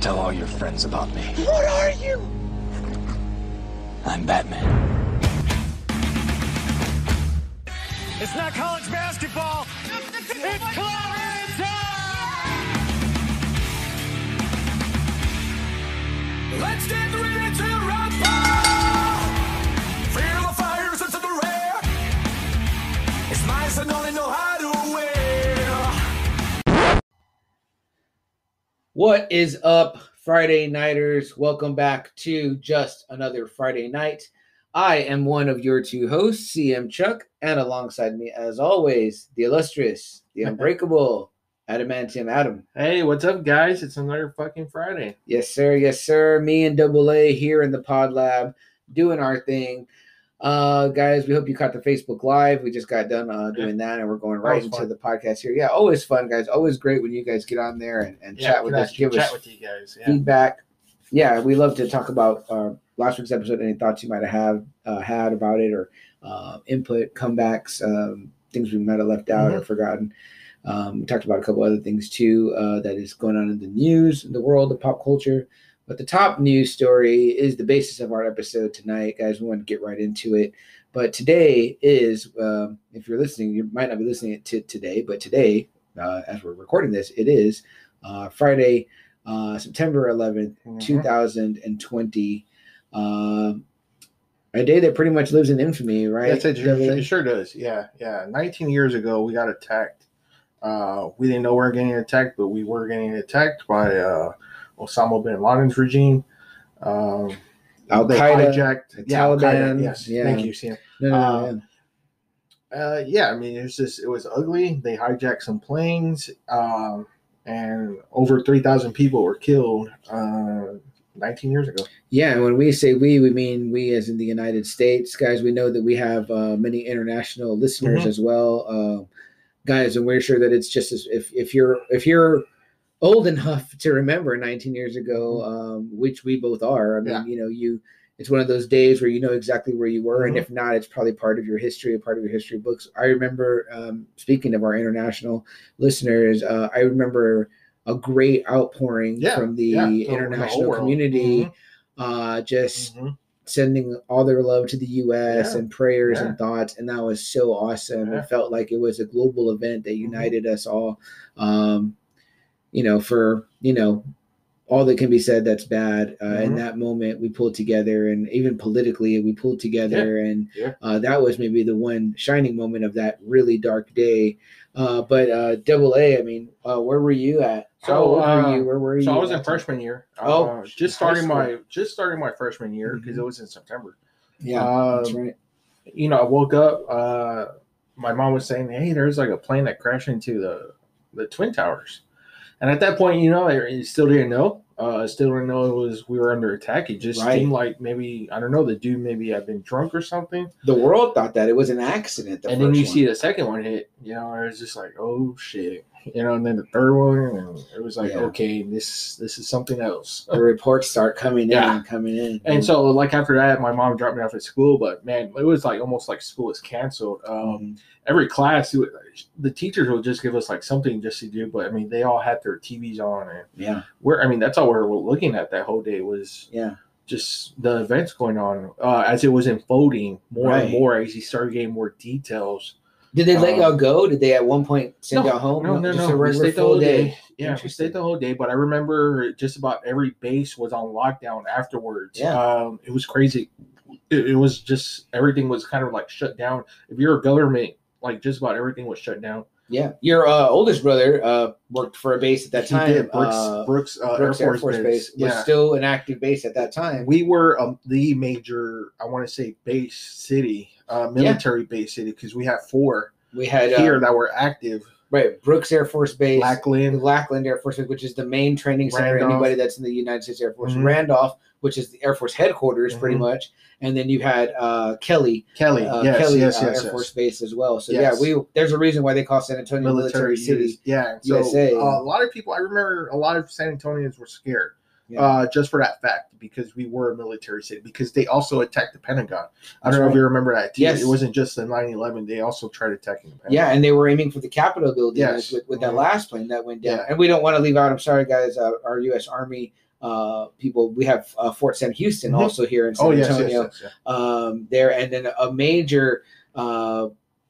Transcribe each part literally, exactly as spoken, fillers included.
tell all your friends about me. What are you? I'm Batman. It's not college basketball. It's Clarence time! Let's get ready to rumble! Feel the fires into the rear. It's mice that only know how to wear. What is up, Friday Nighters? Welcome back to Just Another Friday Night. I am one of your two hosts, C M Chuck, and alongside me, as always, the illustrious, the unbreakable, Adamantium Adam. Hey, what's up, guys? It's another fucking Friday. Yes, sir. Yes, sir. Me and Double A here in the Pod Lab doing our thing. Uh, guys, we hope you caught the Facebook Live. We just got done uh, doing that, and we're going right into fun. the podcast here. Yeah, always fun, guys. Always great when you guys get on there and, and Yeah, chat with us, give chat us with you guys. Yeah. feedback. Yeah, we love to talk about uh, last week's episode, any thoughts you might have uh, had about it, or uh, input, comebacks, um, things we might have left out Mm-hmm. or forgotten. Um, we talked about a couple other things, too, uh, that is going on in the news, in the world of pop culture. But the top news story is the basis of our episode tonight, guys. We want to get right into it. But today is, uh, if you're listening, you might not be listening to today, but today, uh, as we're recording this, it is uh, Friday, uh, September eleventh, Mm-hmm. two thousand twenty. Uh, a day that pretty much lives in infamy, right? Yes, it, sure, it sure does. Yeah, yeah. nineteen years ago, we got attacked. Uh, we didn't know we were getting attacked, but we were getting attacked by uh, Osama bin Laden's regime. Um, Al they Qaeda, hijacked the yeah, Al Qaeda, Taliban. yes, Yeah. thank you, Sam. No, no, no, Um, Uh, yeah, I mean, it was just, it was ugly. They hijacked some planes, um, and over three thousand people were killed uh, nineteen years ago. Yeah, and when we say we, we mean we as in the United States. Guys, we know that we have uh, many international listeners Mhm. as well. Uh, guys, and we're sure that it's just as if, if you're if you're old enough to remember nineteen years ago, um, which we both are. I mean, Yeah. you know, you it's one of those days where you know exactly where you were, and Mhm. if not, it's probably part of your history, a part of your history books. I remember, um, speaking of our international listeners, uh, I remember a great outpouring Yeah, from the yeah, the- the whole international world. community, Mhm. uh, just Mhm. sending all their love to the U S Yeah. and prayers Yeah. and thoughts, and that was so awesome. Yeah. It felt like it was a global event that Mhm. united us all. Um, you know, for you know, all that can be said that's bad. Uh, In Mhm. that moment, we pulled together, and even politically, we pulled together, and Yeah. uh, that was maybe the one shining moment of that really dark day. Uh, but uh, Double A, I mean, uh, where were you at? How So, old were uh, you? Where were you? So I was in at that time? freshman year. Oh, uh, just high starting school. my just starting my freshman year because Mhm. it was in September. Yeah, that's um, right. You know, I woke up. Uh, my mom was saying, "Hey, there's like a plane that crashed into the the Twin Towers," and at that point, you know, I I still didn't know. Uh, I still didn't know it was we were under attack. It just Right. seemed like maybe I don't know. The dude maybe had been drunk or something. The world thought that it was an accident. The and then first you one. see the second one hit, you know, it was just like, oh shit, you know, and then the third one, and it was like, Yeah. okay, this this is something else. the reports start coming in Yeah. and coming in. And so, like after that, my mom dropped me off at school, but man, it was like almost like school was canceled. Um, Mhm. Every class, it would- the teachers would just give us like something just to do, but I mean, they all had their T Vs on, and yeah, we're, I mean, that's all we were looking at that whole day was yeah. just the events going on uh, as it was unfolding more Right. and more as you started getting more details. Did they let Um, y'all go? Did they at one point send y'all home? No, no, Just no. a We regular stayed the full whole day. Yeah, we Interesting. stayed the whole day. But I remember just about every base was on lockdown afterwards. Yeah. Um, it was crazy. It, it was just everything was kind of like shut down. If you're a government, like just about everything was shut down. Yeah, your uh, oldest brother uh, worked for a base at that He time. did. Brooks, uh, Brooks, uh, Brooks Air Force, base. was Yeah. still an active base at that time. We were um, the major, I want to say, base city, uh, military base city, because we have four We had here uh, that were active. right Brooks Air Force Base, Lackland. Lackland Air Force Base, which is the main training center. Randolph. Anybody that's in the United States Air Force, Mhm. Randolph, which is the Air Force headquarters, pretty Mhm. much, and then you had uh, Kelly. Kelly, Uh, yes, Kelly yes, uh, yes, Air yes. Force Base as well. So Yes. yeah, we there's a reason why they call San Antonio Military, City. use- Yeah. So U S A. uh, a lot of people, I remember a lot of San Antonians were scared Yeah. uh, just for that fact because we were a military city because they also attacked the Pentagon. I That's don't know right. if you remember that too. Yes. It wasn't just the nine eleven. They also tried attacking the Pentagon. Yeah, and they were aiming for the Capitol building Yes. with, with that Mhm. last plane that went down. Yeah. And we don't want to leave out, I'm sorry, guys, uh, our U S Army uh, people. We have uh, Fort Sam Houston Mhm. also here in San Oh yes, Antonio. yes, yes, yeah. Um, there, and then a major uh,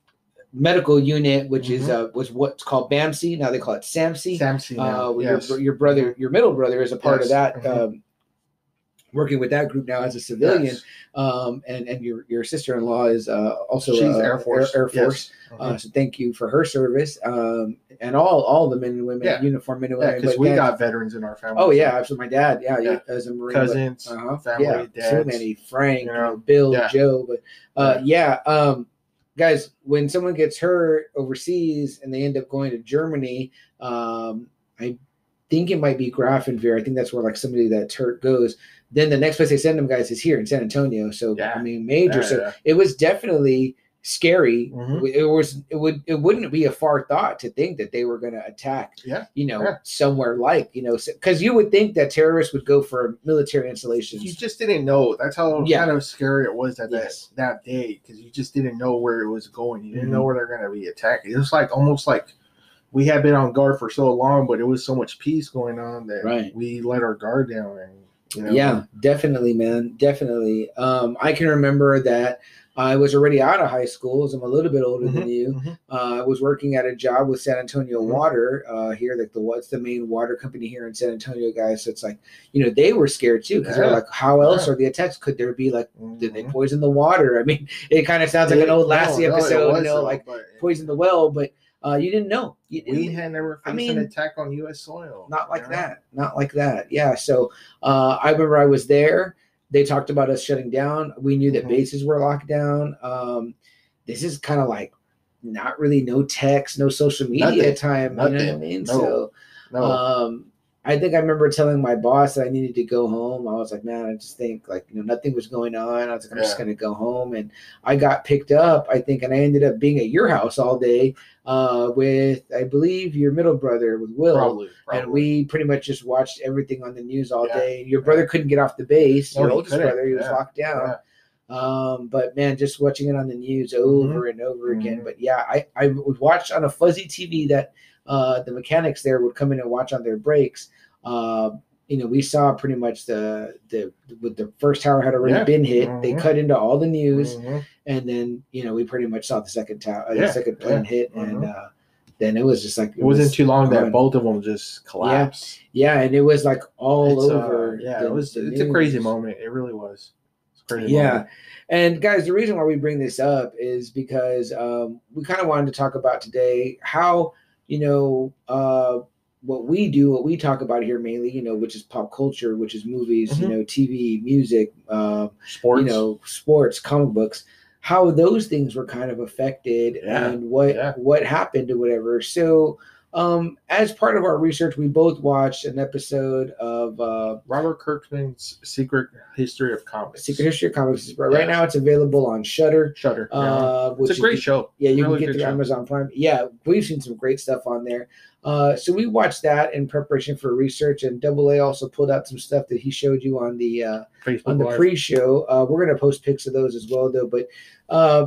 medical unit, which is Mhm. uh, was what's called B A M C. Now they call it S A M C. Samsey now. Uh, Yes. your your brother, Mhm. your middle brother, is a part of Yes. that. Mhm. Um, working with that group now as a civilian, Yes. um, and and your your sister in law is uh, also She's uh, Air Force. Air, Air Force. Yes. Uh, Mhm. so thank you for her service, um, and all all the men and women, Yeah. uniform men and Yeah, women. because But we guys- got veterans in our family. Oh so- yeah, absolutely. My dad, yeah, Yeah. as a Marine, Cousins, but, uh-huh, family, yeah, so dads. many. Frank, you you know, know, Bill, yeah. Joe, but uh, yeah, um, guys, when someone gets hurt overseas and they end up going to Germany, um, I think it might be Grafenwehr. I think that's where like somebody that's hurt goes. Then the next place they send them, guys, is here in San Antonio. So Yeah. I mean, major. Yeah, so yeah. it was definitely scary. Mhm. It was it would it wouldn't be a far thought to think that they were going to attack, Yeah. you know, Yeah. somewhere like, you know, because you would think that terrorists would go for military installations. You just didn't know. That's how Yeah. kind of scary it was that Yes. that, that day, because you just didn't know where it was going. You didn't Mhm. know where they're going to be attacking. It was like almost like we had been on guard for so long, but it was so much peace going on that Right. we let our guard down. And you know, Yeah, definitely, man. Definitely. Um, I can remember that I was already out of high school, so I'm a little bit older than Mhm, you. mhm. Uh, I was working at a job with San Antonio Mhm. Water uh, here, like the what's the main water company here in San Antonio, guys. So it's like, you know, they were scared too because they're Yeah. like, how else Yeah. are the attacks? Could there be like, did they Mhm. poison the water? I mean, it kind of sounds like an It- old no, Lassie no, it episode, you was, know, though, like but poison the well, but uh, you didn't know. You we didn't- had never I faced mean, an attack on U S soil. not like you know? that. Not like that. Yeah. So uh, I remember I was there. They talked about us shutting down. We knew that Mhm. bases were locked down. Um, this is kind of like not really no text, no social media Nothing. time. You know what I Nothing. mean? No. So No. um, I think I remember telling my boss that I needed to go home. I was like, man, I just think like, you know, nothing was going on. I was like, I'm just Yeah. going to go home. And I got picked up, I think, and I ended up being at your house all day uh, with, I believe, your middle brother with Will. Probably. Probably. And we pretty much just watched everything on the news all Yeah. day. Your brother couldn't get off the base. No, Your he oldest couldn't. brother, he was Yeah. locked down. Yeah. Um, but man, just watching it on the news over and over again. Mhm. But yeah, I, I would watch on a fuzzy T V that uh, the mechanics there would come in and watch on their breaks. Uh, you know, we saw pretty much the the with the first tower had already Yeah. been hit. They Mhm. cut into all the news, Mhm. and then you know we pretty much saw the second tower, uh, Yeah, the second plane yeah. hit, and Mhm. uh, then it was just like It wasn't was too long that gone. both of them just collapsed. Yeah, and it was like all It's, uh, over. yeah, the- it was. the It's a crazy news. moment. It really was. It's a crazy Yeah. moment. And guys, the reason why we bring this up is because um, we kind of wanted to talk about today how, you know, uh, what we do, what we talk about here mainly, you know, which is pop culture, which is movies, Mhm. you know, T V, music, uh, Sports. you know, sports, comic books, how those things were kind of affected Yeah, and what yeah. what happened or whatever. So um, as part of our research, we both watched an episode of uh, Robert Kirkman's Secret History of Comics. Secret History of Comics. Right Yeah. now, it's available on Shudder. Shutter. Uh, yeah. which It's a great you, show. Yeah, you Really can get good through show. Amazon Prime. Yeah, we've seen some great stuff on there. Uh, so we watched that in preparation for research, and Double A also pulled out some stuff that he showed you on the uh, Facebook on the Live. pre-show. Uh, we're gonna post pics of those as well, though. But uh,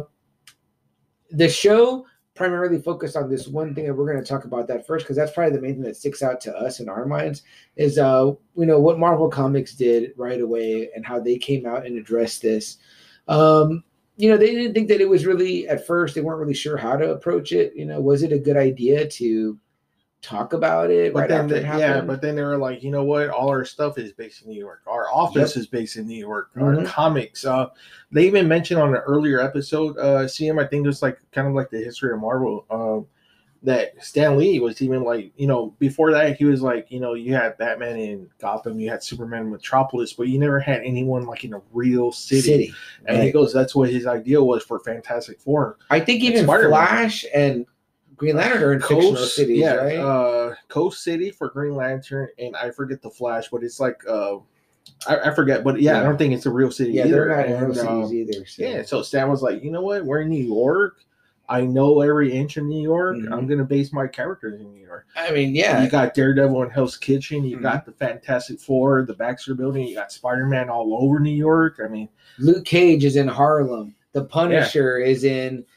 the show primarily focused on this one thing, and we're going to talk about that first because that's probably the main thing that sticks out to us in our minds is uh you know what Marvel Comics did right away and how they came out and addressed this. Um, you know, they didn't think that it was really at first. They weren't really sure how to approach it. You know, was it a good idea to talk about it But right then, after they, it yeah, happened? but then they were like, you know what? All our stuff is based in New York. Our office Yep. is based in New York. Mhm. Our comics. Uh, they even mentioned on an earlier episode, uh, C M, I think it was like kind of like the history of Marvel. Um, that Stan Lee was even like, you know, before that he was like, you know, you had Batman in Gotham, you had Superman in Metropolis, but you never had anyone like in a real city. City. And he Right. goes, that's what his idea was for Fantastic Four. I think and even Spider-Man. Flash and Green Lantern are in fictional cities, yeah, right? uh, Coast City for Green Lantern, and I forget the Flash, but it's like uh, I, I forget, but yeah, Yeah. I don't think it's a real city yeah, either. they're not in real And, cities um, either. So. Yeah, so Stan was like, you know what, we're in New York. I know every inch of New York. Mhm. I'm gonna base my characters in New York. I mean, yeah, You got Daredevil in Hell's Kitchen. You Mhm. got the Fantastic Four, the Baxter Building. You got Spider Man all over New York. I mean, Luke Cage is in Harlem. The Punisher is in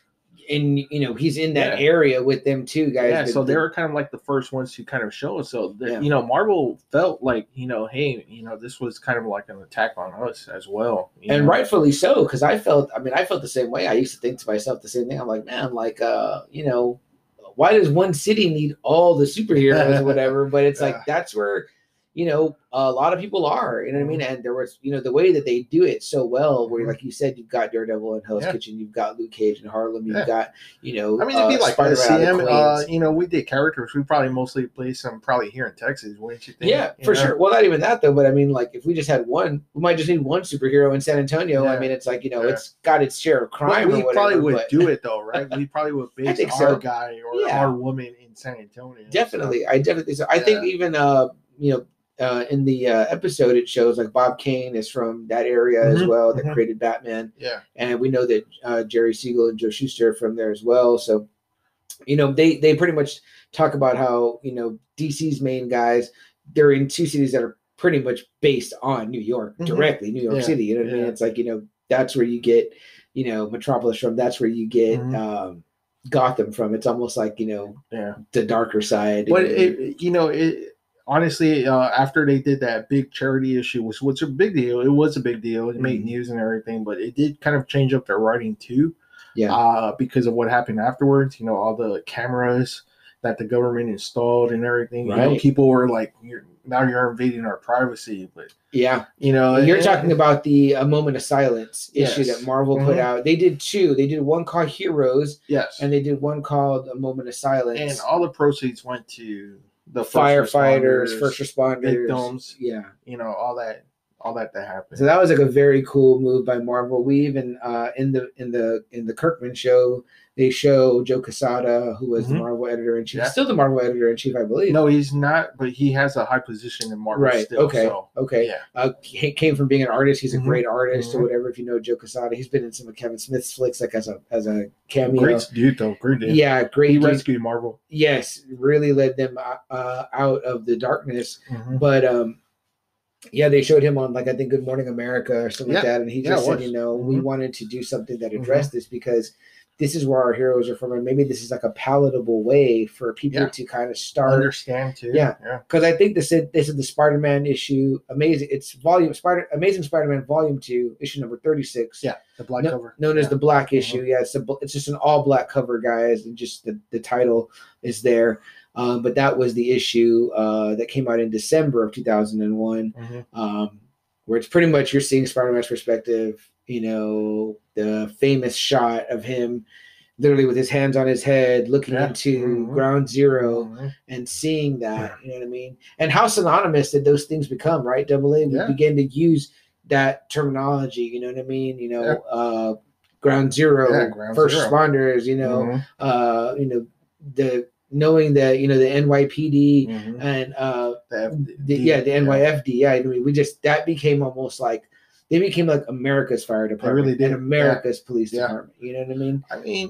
and you know he's in that Yeah. area with them too, guys. Yeah, The- so the- they were kind of like the first ones to kind of show us. So that, Yeah. you know, Marvel felt like, you know, hey, you know, this was kind of like an attack on us as well, you and know? rightfully so, because I felt, I mean, I felt the same way. I used to think to myself the same thing. I'm like, man, like, uh, you know, why does one city need all the superheroes or whatever? But it's Yeah. like that's where, you know, a lot of people are. You know what I mean? And there was, you know, the way that they do it so well, where Mhm. like you said, you've got Daredevil in Hell's Yeah. Kitchen, you've got Luke Cage in Harlem, you've Yeah. got, you know, I mean, it'd be uh, like Spider-Man C out M, of uh, Queens. you know, we did characters. We probably mostly placed them probably here in Texas, wouldn't you think? Yeah, You for know? sure. Well, not even that though, but I mean, like if we just had one, we might just need one superhero in San Antonio. I Yeah. mean, it's like you know, Yeah. it's got its share of But crime we or whatever. probably would but do it though, right? We probably would I base think our so. guy or Yeah. our woman in San Antonio. Definitely, So. I definitely. So I think Yeah. even uh, you know, uh, in the uh, episode it shows like Bob Kane is from that area as Mhm, well that mhm. created Batman, Yeah. and we know that uh, Jerry Siegel and Joe Shuster are from there as well. So, you know, they they pretty much talk about how you know D C's main guys they're in two cities that are pretty much based on New York Mhm. directly, New York Yeah, City. You know what I mean? yeah. It's like you know that's where you get you know Metropolis from. That's where you get Mhm. um, Gotham from. It's almost like you know Yeah. the darker side. But you know what I mean? it, you know, it honestly, uh, after they did that big charity issue, which was a big deal. It was a big deal. It made Mhm. news and everything, but it did kind of change up their writing too, Yeah. uh, because of what happened afterwards. You know, all the cameras that the government installed and everything. You know, Right. people were like, you're, "Now you're invading our privacy." But Yeah. you know, You're it- talking about the A Moment of Silence issue Yes. that Marvel put Mhm. out. They did two. They did one called Heroes, yes, and they did one called A Moment of Silence. and all the proceeds went to the first firefighters, responders, first responders, victims. Yeah. You know, all that, all that that happened. So that was like a very cool move by Marvel. We even uh, in the in the in the Kirkman show, they show Joe Quesada, who was the Mhm. Marvel editor in chief, Yeah. still the Marvel editor in chief, I believe. No, he's not, but he has a high position in Marvel Right. still. okay. So, okay. yeah. Uh, he came from being an artist. He's a Mhm. great artist or Mhm. whatever. If you know Joe Quesada, he's been in some of Kevin Smith's flicks, like as a as a cameo. Great dude, though. Great dude. Yeah, great. He dude. rescued Marvel. Yes, really led them uh, out of the darkness. Mhm. But um, yeah, they showed him on like I think Good Morning America or something like Yeah. that, and he Yeah, just it said, was. you know, we Mhm. wanted to do something that addressed this because this is where our heroes are from, and maybe this is like a palatable way for people Yeah. to kind of start. Understand too. Yeah. yeah. Because I think this is this is the Spider-Man issue. Amazing, it's volume Spider Amazing Spider-Man Volume Two, issue number thirty-six. Yeah, the black No- cover. known as Yeah. the black Mhm. issue. Yeah, it's a, it's just an all black cover, guys, and just the, the title is there. Um, but that was the issue uh, that came out in December of two thousand one, Mhm. um, where it's pretty much you're seeing Spider-Man's perspective. You know, the famous shot of him literally with his hands on his head, looking Yeah. into Mhm. Ground Zero Mhm. and seeing that. You know what I mean? And how synonymous did those things become, right? Double A, we Yeah. began to use that terminology. You know what I mean? You know, Yeah. uh, Ground Zero, Yeah, Ground first Zero. responders. You know, Mhm. uh, you know the knowing that you know the N Y P D Mhm. and uh, The F- the, yeah the N Y F D. Yeah, I mean, we just that became almost like they became like America's fire department really did. and America's police Yeah. department. You know what I mean? I mean,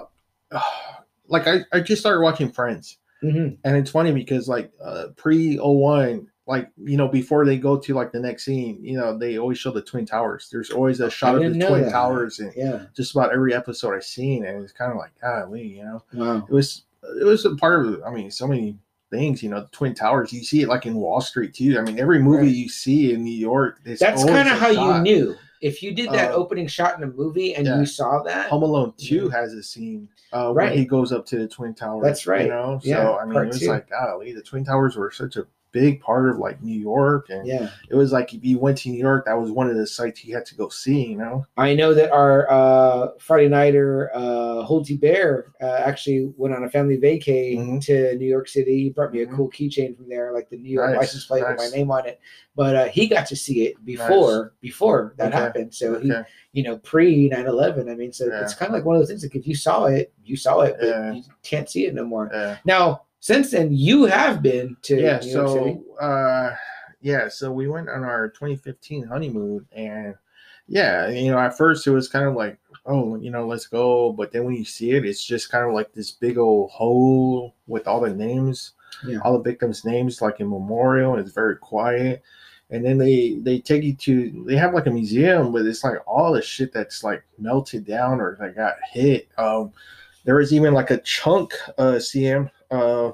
uh, like I, I just started watching Friends, Mm-hmm. and it's funny because like uh, pre oh one, like you know before they go to like the next scene, you know they always show the Twin Towers. There's always a shot of the didn't know Twin that. Towers in Yeah. just about every episode I've seen, and it's kind of like golly, you know, Wow. it was it was a part of I mean so many things, you know, the Twin Towers. You see it like in Wall Street too. I mean, every movie Right. you see in New York, there's That's always kind a of how shot. you knew. If you did that Uh, opening shot in a movie and yeah. you saw that, Home Alone two Yeah. has a scene uh, Right. where he goes up to the Twin Towers. That's right. You know, so Yeah, I mean, part it was two. like, golly, the Twin Towers were such a big part of like New York, and yeah. it was like if you went to New York, that was one of the sites you had to go see. You know, I know that our uh, Friday nighter, uh, Holty Bear, uh, actually went on a family vacay Mhm. to New York City. He brought me Mhm. a cool keychain from there, like the New York Nice, license plate with nice. my name on it. But uh, he got to see it before before that Okay, happened. So he, okay, you know, pre nine eleven. I mean, so Yeah. it's kind of like one of those things. Like if you saw it, you saw it, but Yeah. you can't see it no more. yeah, Now, since then, you have been to yeah. New York City. So, uh, yeah, so we went on our twenty fifteen honeymoon, and yeah, you know, at first it was kind of like, oh, you know, let's go. But then when you see it, it's just kind of like this big old hole with all the names, Yeah. all the victims' names, like in memorial. And it's very quiet. And then they they take you to they have like a museum, but it's like all the shit that's like melted down or that got hit. Um, there was even like a chunk, uh, C M, uh,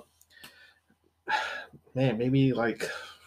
man, maybe like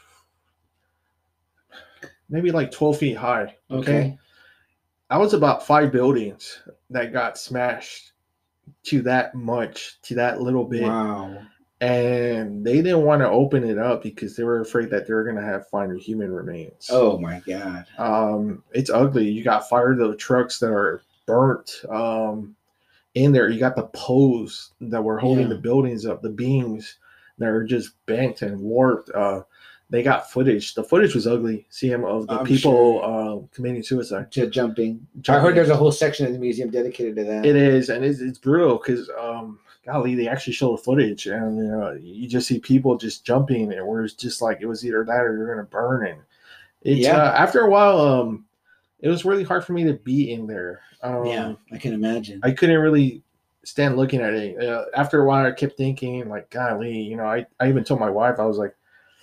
maybe like twelve feet high. Okay, Okay. that was about five buildings that got smashed to that much, to that little bit. Wow. And they didn't want to open it up because they were afraid that they were going to have find human remains. Oh my God. Um, it's ugly. You got fire the trucks that are burnt um, in there. You got the poles that were holding Yeah. the buildings up, the beams that are just bent and warped. Uh, they got footage. The footage was ugly. See him of the I'm people sure. uh, committing suicide. To jumping. I Jumping. heard there's a whole section of the museum dedicated to that. It is, and it's, it's brutal because, um, golly, they actually show the footage, and you know, you just see people just jumping, and where it's just like it was either that or you're gonna burn. And it's Yeah. uh, after a while, um, it was really hard for me to be in there. Um, Yeah, I can imagine. I couldn't really stand looking at it. Uh, after a while, I kept thinking, like, golly, you know, I, I even told my wife, I was like,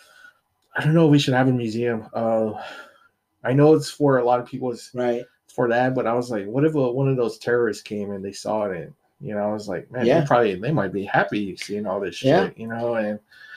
I don't know if we should have a museum. Uh, I know it's for a lot of people, it's Right. for that, but I was like, what if a, one of those terrorists came and they saw it? And, you know, I was like, man, Yeah. they probably, they might be happy seeing all this shit, Yeah. you know? And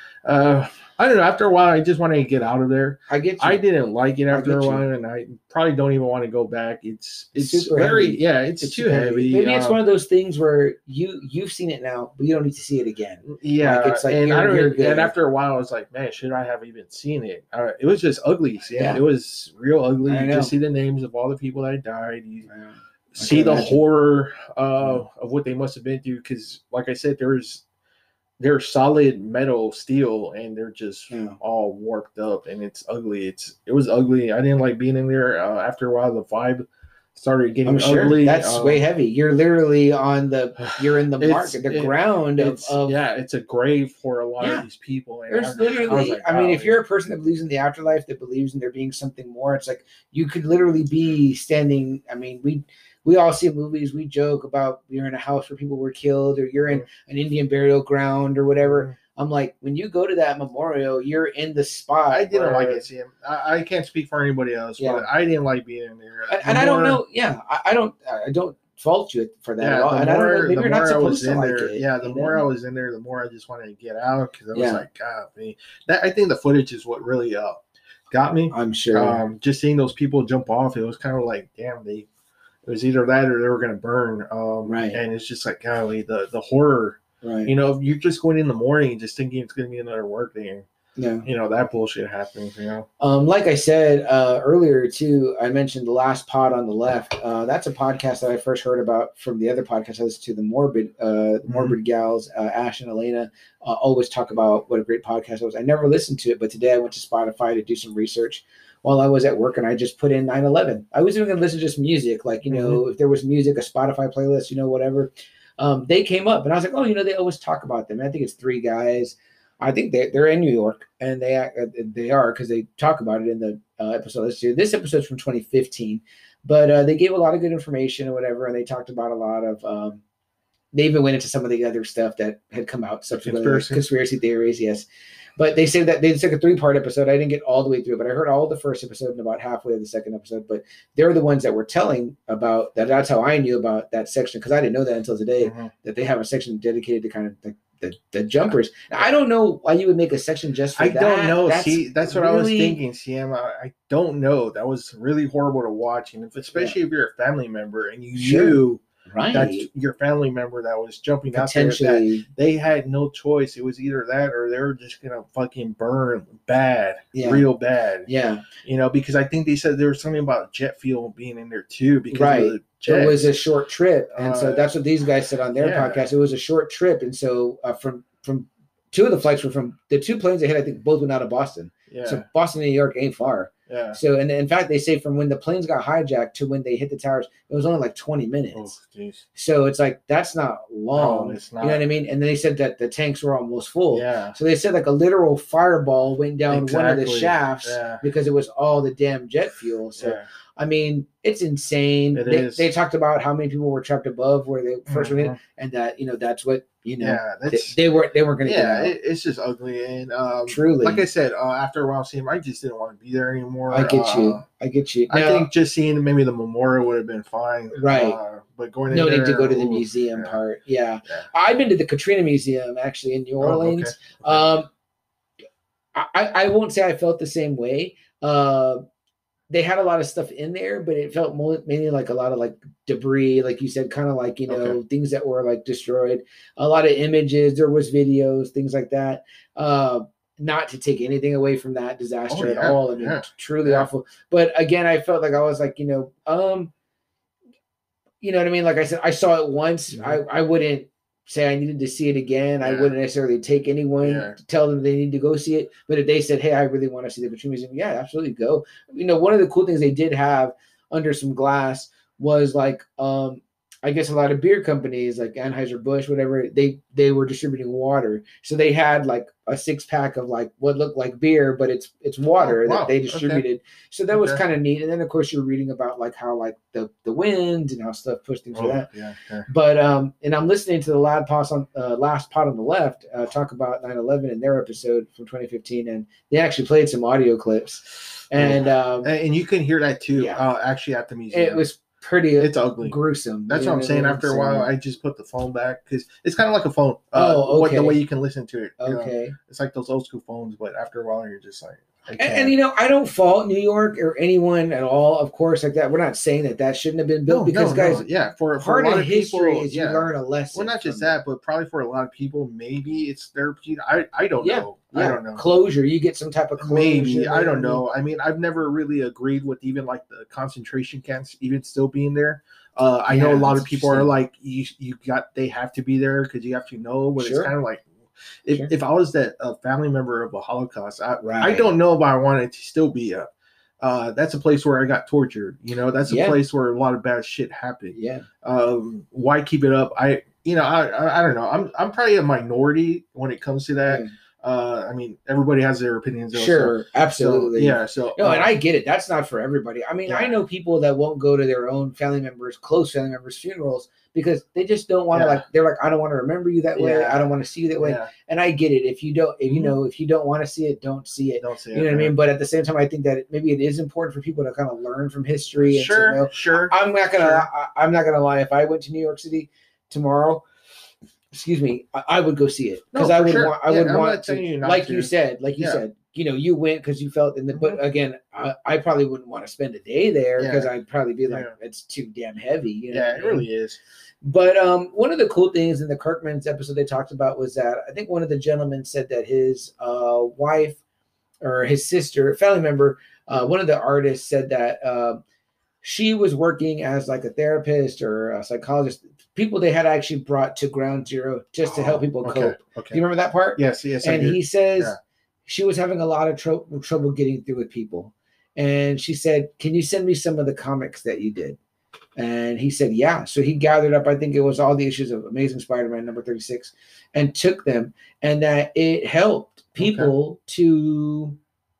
uh, I don't know. After a while, I just wanted to get out of there. I get you. I didn't like it I after get a you. while, and I probably don't even want to go back. It's it's Super very heavy. yeah, it's, It's too super heavy. Maybe it's um, one of those things where you you've seen it now, but you don't need to see it again. Yeah, Like, it's like and you're- I don't. you're even- good. And after a while, I was like, man, should I have even seen it? Uh, it was just ugly. See, Yeah. it was real ugly. I You know. just see the names of all the people that died. You Yeah. see the imagine. horror uh, of what they must have been through. Because, like I said, there's they're solid metal steel, and they're just Yeah. all warped up, and it's ugly. It's it was ugly. I didn't like being in there. Uh, after a while, the vibe started getting I'm sure ugly. that's Um, way heavy. You're literally on the you're in the It's- market, the it- ground of, It's, of yeah, it's a grave for a lot Yeah. of these people. And There's I- I was literally, like, I mean, wow, if you're a person that believes in the afterlife, that believes in there being something more, it's like you could literally be standing. I mean, we we all see movies. We joke about you're in a house where people were killed, or you're in an Indian burial ground, or whatever. I'm like, when you go to that memorial, you're in the spot. I didn't where- like it, Sam. I, I can't speak for anybody else, Yeah. but I didn't like being in there. And, The and I don't more- know. Yeah, I, I don't. I don't fault you for that at Yeah, all. the And I don't know. more, Maybe the you're not more I supposed was to in like there, it. yeah, the you more know? I was in there, the more I just wanted to get out because I was Yeah. like, God, man. That I think the footage is what really uh got me. I'm sure. Um, just seeing those people jump off, it was kind of like, damn, they. It was either that or they were gonna burn. Um, Right. And it's just like, golly, the the horror. right. You know, if you're just going in the morning, just thinking it's gonna be another work day, and yeah. you know that bullshit happens. You know. Um, like I said uh, earlier too, I mentioned the last pod on the left. Uh, that's a podcast that I first heard about from the other podcast I listened to, the Morbid, uh, Morbid Gals, uh, Ash and Elena, uh, always talk about what a great podcast it was. I never listened to it, but today I went to Spotify to do some research while I was at work, and I just put in nine eleven. I was even going to listen to just music, like, you know, Mm-hmm. if there was music, a Spotify playlist, you know, whatever. Um, they came up, and I was like, oh, you know, they always talk about them. I think it's three guys. I think they they're in New York, and they uh, they are because they talk about it in the uh, episode. Let's see, this episode's from twenty fifteen, but uh, they gave a lot of good information or whatever, and they talked about a lot of. Um, they even went into some of the other stuff that had come out subsequently, Conspiracy. conspiracy theories, yes. But they said that they took a three-part episode. I didn't get all the way through, but I heard all the first episode and about halfway of the second episode. But they're the ones that were telling about that. That's how I knew about that section, because I didn't know that until today, Mhm. that they have a section dedicated to kind of the, the, the jumpers. Now, I don't know why you would make a section just for I that. don't know. That's See, that's what I was really- thinking, Sam. I, I don't know. That was really horrible to watch, and if, especially if you're a family member and you Sure. knew Right. that your family member that was jumping out there, that Potentially. they had no choice. It was either that or they were just gonna fucking burn bad, Yeah. real bad. Yeah. You know, because I think they said there was something about jet fuel being in there too. Because Right. of the jets. It was a short trip. And so Uh, that's what these guys said on their yeah. podcast. It was a short trip. And so uh, from, from two of the flights were from the two planes they hit, I think both went out of Boston. yeah, So Boston, New York ain't far. yeah. So, and in fact, they say from when the planes got hijacked to when they hit the towers, it was only like twenty minutes. Oh, jeez. So it's like, that's not long. No, it's You know not. what I mean? And then they said that the tanks were almost full. Yeah, So they said like a literal fireball went down one of the Exactly. shafts Yeah. because it was all the damn jet fuel. So yeah. I mean, it's insane. It they, is. they talked about how many people were trapped above where they 1st Mhm. went in, and that you know that's what you know. Yeah, they, that's they weren't they weren't going to yeah. get out. It, it's just ugly, and um, Truly. like I said, uh, after a while seeing him, I just didn't want to be there anymore. I get uh, you. I get you. I Now, think just seeing maybe the memorial would have been fine. Right. Uh, but going in no need there, to go to the ooh, museum yeah, part. Yeah. yeah. I've been to the Katrina Museum actually in New Oh, okay, Orleans. okay. Um, I, I won't say I felt the same way. Uh, they had a lot of stuff in there, but it felt more, mainly like a lot of like debris, like you said, kind of like, you know, Okay. things that were like destroyed. A lot of images, there was videos, things like that. Uh, not to take anything away from that disaster Oh, at yeah, all. I mean, yeah, truly yeah. awful. But again, I felt like I was like, you know, um, you know what I mean? Like I said, I saw it once. Mhm. I, I wouldn't say I needed to see it again. I Yeah. wouldn't necessarily take anyone Yeah. to tell them they need to go see it. But if they said, hey, I really want to see the Katrina Museum, yeah, absolutely go. You know, one of the cool things they did have under some glass was like, um, I guess a lot of beer companies like Anheuser-Busch, whatever, they they were distributing water. So they had like a six pack of like what looked like beer, but it's it's water Oh, wow. that they Okay. distributed. So that was Okay. kind of neat. And then of course you're reading about like how like the the winds and how stuff pushed things for Oh, that. yeah, yeah. But um, and I'm listening to the last pod on uh, last pod on the left uh, talk about nine eleven in their episode from twenty fifteen, and they actually played some audio clips, and um, And, and you can hear that too. Yeah. Uh, actually, at the museum, it was pretty. It's ugly. gruesome. That's you what know I'm saying. I mean? After a So- while, I just put the phone back because it's kind of like a phone. Uh, Oh, what, the okay. way you can listen to it. you know? Okay. It's like those old school phones, but after a while, you're just like, I And, can't. and you know, I don't fault New York or anyone at all. Of course, like that. We're not saying that that shouldn't have been built no, because, no, guys, no. yeah, for, for part a lot of of history people, is yeah. you learn a lesson. Well, not just from it. that, but probably for a lot of people, maybe it's therapeutic. I, I don't Yeah, know. Yeah, I don't know. closure. You get some type of closure. Maybe I don't maybe. know. I mean, I've never really agreed with even like the concentration camps even still being there. Uh, I know a Yeah, lot of that's people are interesting. like, you you got they have to be there because you have to know. But Sure. it's kind of like if, Sure. if I was that a family member of a Holocaust, I I Right. don't know if I wanted to still be a. Uh, that's a place where I got tortured. You know, that's a Yeah. place where a lot of bad shit happened. Yeah. Um, why keep it up? I you know I, I I don't know. I'm I'm probably a minority when it comes to that. Yeah. Uh, I mean, everybody has their opinions. also. Sure. So, Absolutely. yeah. So No, uh, and I get it. That's not for everybody. I mean, I Yeah. know people that won't go to their own family members, close family members' funerals because they just don't want to. Yeah. Like, they're like, I don't want to remember you that way. Yeah. I don't want to see you that way. yeah, And I get it. If you don't, if you Mhm. know, if you don't want to see it, don't see it. don't say You know what I mean? But at the same time, I think that it, maybe it is important for people to kind of learn from history. And Sure, to know. sure. I'm not gonna. Sure. I, I'm not gonna lie. If I went to New York City tomorrow, excuse me, I, I would go see it because No, I for would sure. want. I Yeah, would I'm want not to, telling you not like to. you said, like you Yeah. said. You know, you went because you felt in the. But again, I, I probably wouldn't want to spend a day there because Yeah. I'd probably be like, Yeah. it's too damn heavy. You know Yeah, what it I mean? really is. But um, one of the cool things in the Kirkman's episode they talked about was that I think one of the gentlemen said that his uh, wife or his sister, family member, uh, one of the artists said that uh, she was working as like a therapist or a psychologist, people they had actually brought to ground zero just to help people Oh, okay, cope. Okay. Do you remember that part? Yes, yes. I And do. he says Yeah. she was having a lot of tro- trouble getting through with people. And she said, can you send me some of the comics that you did? And he said, yeah. So he gathered up, I think it was all the issues of Amazing Spider-Man number thirty-six and took them. And that it helped people to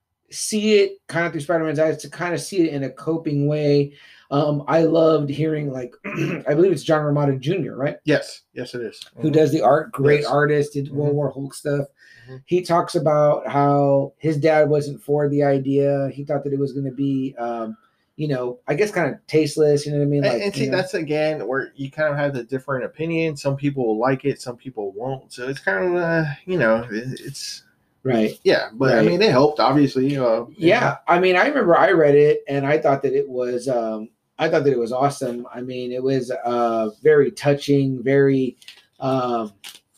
see it kind of through Spider-Man's eyes, to kind of see it in a coping way. Um, I loved hearing, like, I believe it's John Romita Junior, right? Yes, yes, it is. Who Mhm. does the art, great Yes. artist, did World Mhm. War Hulk stuff. Mhm. He talks about how his dad wasn't for the idea. He thought that it was going to be, um, you know, I guess kind of tasteless. You know what I mean? And, Like, and see, you know, that's again where you kind of have the different opinions. Some people will like it, some people won't. So it's kind of, uh, you know, it, it's right. yeah. But I Right. mean, it helped, obviously. Uh, Yeah, I mean, I remember I read it and I thought that it was, um, I thought that it was awesome. I mean, it was uh, very touching, very, um,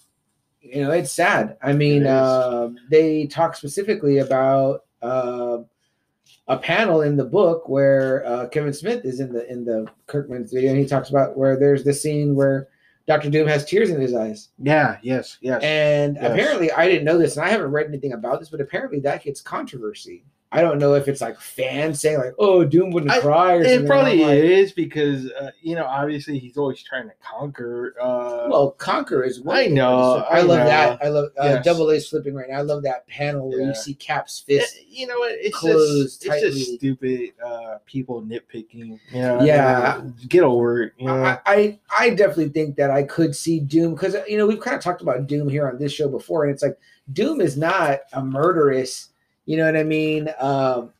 you know, it's sad. I mean, It is. uh, they talk specifically about uh, a panel in the book where uh, Kevin Smith is in the in the Kirkman's video, and he talks about where there's the scene where Doctor Doom has tears in his eyes. Yeah. Yes. Yes. And Yes. apparently, I didn't know this, and I haven't read anything about this, but apparently that gets controversy. I don't know if it's like fans saying like, "Oh, Doom wouldn't I, cry," or it something. probably like, is because uh, you know, obviously he's always trying to conquer. Uh, well, Conquer is one I thing, know, but I, I love know. that. I love uh, Yes. Double A's flipping right now. I love that panel where Yeah. you see Cap's fist. It, you know what? It's closed just it's just tightly. stupid. Uh, people nitpicking. You know, Yeah. get over it. You know? I, I I definitely think that I could see Doom because you know we've kind of talked about Doom here on this show before, and it's like Doom is not a murderous. You know what I mean? Um,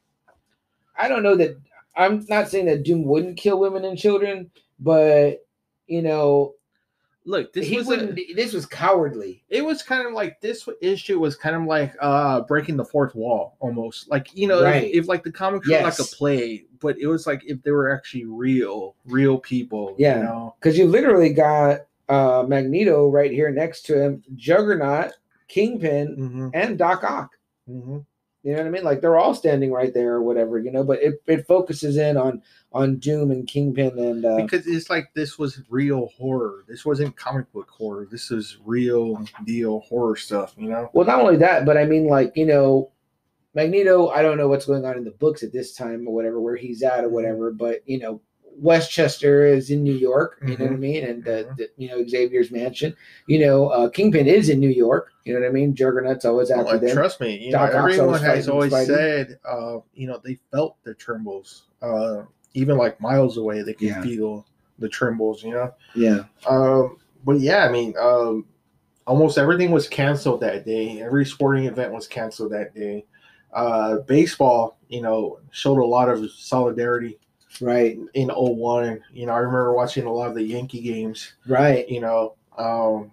I don't know that I'm not saying that Doom wouldn't kill women and children, but you know, Look, this he was wouldn't. a, this was cowardly. it was kind of like this issue was kind of like uh breaking the fourth wall almost. Like you know, Right. if, if like the comics Yes. were like a play, but it was like if they were actually real, real people. Yeah, you know, because you literally got uh, Magneto right here next to him, Juggernaut, Kingpin, mm-hmm. and Doc Ock. Mm-hmm. You know what I mean? Like they're all standing right there or whatever, you know, but it, it focuses in on on Doom and Kingpin and uh, because it's like this was real horror. This wasn't comic book horror. This is real deal horror stuff, you know? well, not only that, but I mean like, you know, Magneto, I don't know what's going on in the books at this time or whatever, where he's at or whatever, but you know, Westchester is in New York, you know what I mean? And uh, Mhm. the, you know, Xavier's mansion, you know, uh, Kingpin is in New York, you know what I mean? Juggernaut's always after Oh, them. trust me, you Doc know, Ock's everyone always has fighting always Spidey. said, uh, you know, they felt the trembles. Uh, even like miles away, they could Yeah. feel the trembles, you know? Yeah. Um, but yeah, I mean, um, almost everything was canceled that day. Every sporting event was canceled that day. Uh, baseball, you know, showed a lot of solidarity. Right. In oh one, you know, I remember watching a lot of the Yankee games. Right. You know, um,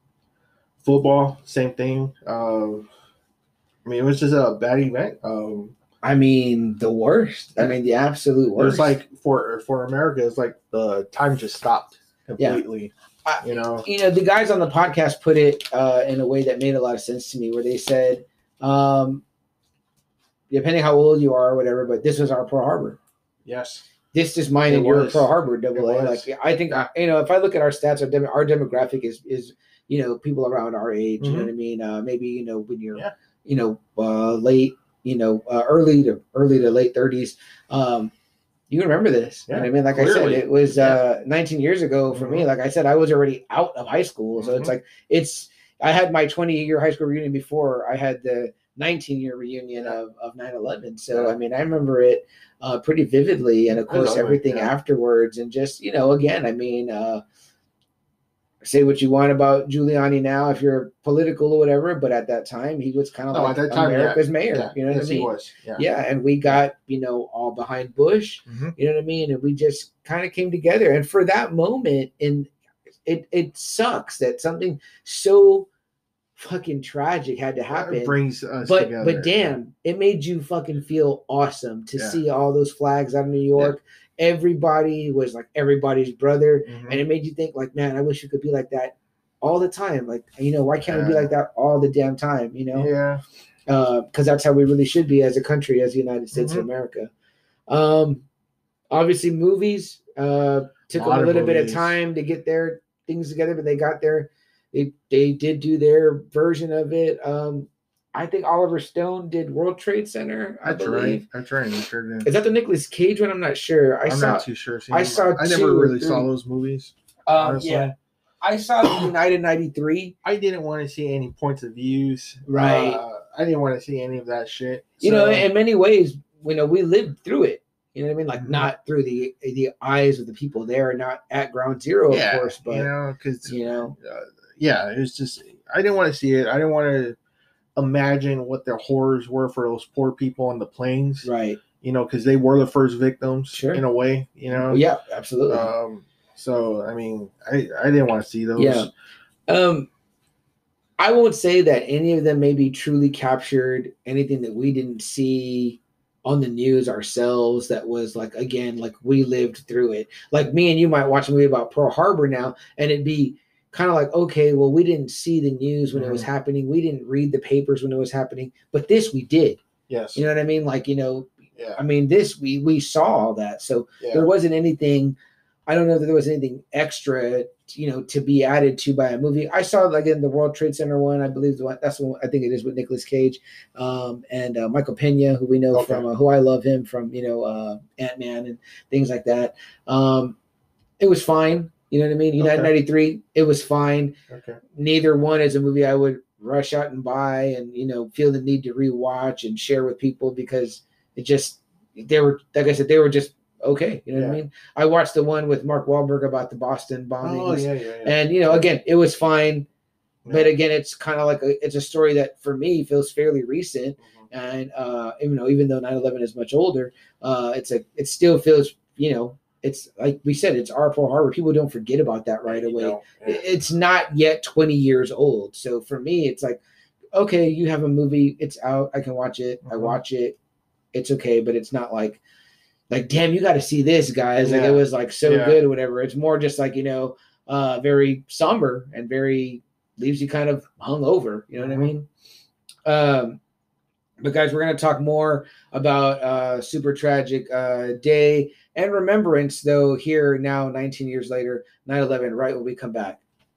football, same thing. Um, I mean, it was just a bad event. Um, I mean, the worst. I mean, the absolute it worst. was like for for America, it's like the time just stopped completely. I- You know, you know, the guys on the podcast put it uh, in a way that made a lot of sense to me, where they said, um, depending how old you are or whatever, but this was our Pearl Harbor. yes, This is mine It and your was. Pearl Harbor, double It A. was. Like, I think, you know, if I look at our stats, our, dem- our demographic is, is, you know, people around our age, you know Mhm. what I mean? Uh, maybe, you know, when you're, Yeah. you know, uh, late, you know, uh, early to early to late thirties. Um, you remember this. You know what I mean? Like I clearly. said, it was Yeah. uh, nineteen years ago for me. Mhm. Like I said, I was already out of high school. So Mhm. it's like, it's, I had my twenty year high school reunion before I had the nineteen year reunion Yeah. of, of nine eleven. So, Yeah. I mean, I remember it uh, pretty vividly. And of It was course, ugly, everything yeah. afterwards. And just, you know, again, I mean, uh, say what you want about Giuliani now, if you're political or whatever, but at that time, he was kind of No, like at that time, America's yeah. mayor. Yeah. You know what yes, I mean? he was. Yeah. Yeah, and we got, you know, all behind Bush, Mhm. you know what I mean? And we just kind of came together. And for that moment, and it it sucks that something so fucking tragic had to happen. It brings us but together. but damn, it made you fucking feel awesome to Yeah. see all those flags out of New York. Everybody was like everybody's brother. Mhm. And it made you think like, man, I wish it could be like that all the time. Like, you know, why can't we be Yeah. like that all the damn time, you know? Yeah. Because uh, that's how we really should be as a country, as the United States Mhm. of America. Um, obviously, movies uh, took them Lot a of little bit of movies. time to get their things together, but they got there. They they did do their version of it. Um, I think Oliver Stone did World Trade Center. I That's believe. right. That's right. You sure did. Is that the Nicolas Cage one? I'm not sure. I I'm saw. not too sure. See, I saw I two never or really saw three. those movies. Um, honestly. yeah, I saw United ninety-three. I didn't want to see any points of views. Right. Uh, I didn't want to see any of that shit. You So, know, in many ways, you know, we lived through it. You know what I mean? Like Mhm. not through the the eyes of the people there, not at ground zero, yeah, of course, but you know, because you know, uh, yeah, it was just I didn't want to see it. I didn't want to imagine what the horrors were for those poor people on the planes. right? You know, because they were the first victims Sure. in a way. You know. Well, yeah, absolutely. Um. So I mean, I I didn't want to see those. Yeah. Um, I won't say that any of them maybe truly captured anything that we didn't see on the news ourselves. That was like, again, like we lived through it. Like me and you might watch a movie about Pearl Harbor now, and it'd be kind of like, okay, well, we didn't see the news when it was Mhm. happening. We didn't read the papers when it was happening, but this we did. Yes. You know what I mean? Like, you know, Yeah. I mean, this we we saw all that. So Yeah. there wasn't anything I don't know that there was anything extra, you know, to be added to by a movie. I saw like in the World Trade Center one, I believe the one that's the one I think it is with Nicolas Cage, um, and uh, Michael Pena, who we know Okay. from uh, who I love him from, you know, uh, Ant-Man and things like that. Um, it was fine. You know what I mean? United Okay. ninety-three, it was fine. Okay. Neither one is a movie I would rush out and buy and, you know, feel the need to rewatch and share with people because it just, they were, like I said, they were just okay. You know Yeah. what I mean? I watched the one with Mark Wahlberg about the Boston bombings. Oh, yeah, yeah, yeah. And, you know, again, it was fine. Yeah. But again, it's kind of like a, it's a story that for me feels fairly recent. Mhm. And, uh, you know, even though nine eleven is much older, uh, it's a, it still feels, you know, it's like we said, it's our Pearl Harbor. People don't forget about that right You away. know, yeah. It's not yet twenty years old. So for me, it's like, okay, you have a movie, it's out, I can watch it. I Mhm. watch it. It's okay, but it's not like, like, damn, you got to see this, guys. Like Yeah. it was like so Yeah. good or whatever. It's more just like, you know, uh, very somber and very leaves you kind of hung over. You know what Mhm. I mean? Um, but guys, we're going to talk more about uh, super tragic uh, day and remembrance, though, here now, nineteen years later, nine eleven, right when we come back.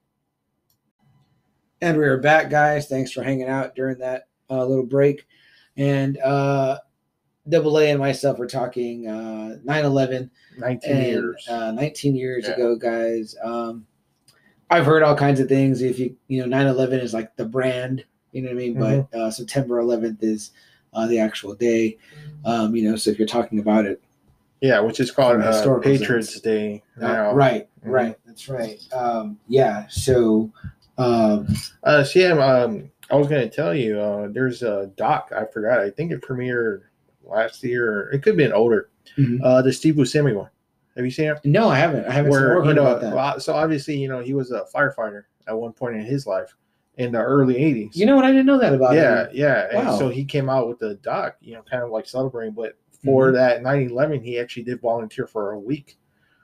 And we are back, guys. Thanks for hanging out during that uh, little break. And uh, Double A and myself are talking uh, nine eleven. nineteen and, years. Uh, nineteen years Yeah. ago, guys. Um, I've heard all kinds of things. If you, you know, nine eleven is like the brand, you know what I mean? Mhm. But uh, September eleventh is uh, the actual day. Um, you know, so if you're talking about it, Yeah, which is called From a uh, historical Patriots sense. Day uh, now. right, Mhm. right, that's right. Um, yeah, so um, Uh, C M, um, I was going to tell you, uh, there's a doc, I forgot, I think it premiered last year. It could have been older. mhm. Uh, the Steve Buscemi one. Have you seen it? no, I haven't. I haven't seen Where, or you heard know, about that. well, so obviously, you know, he was a firefighter at one point in his life in the early eighties. You know what? I didn't know that about Yeah, him. yeah. And Wow. so he came out with the doc, you know, kind of like celebrating. But for Mhm. that nine eleven, he actually did volunteer for a week,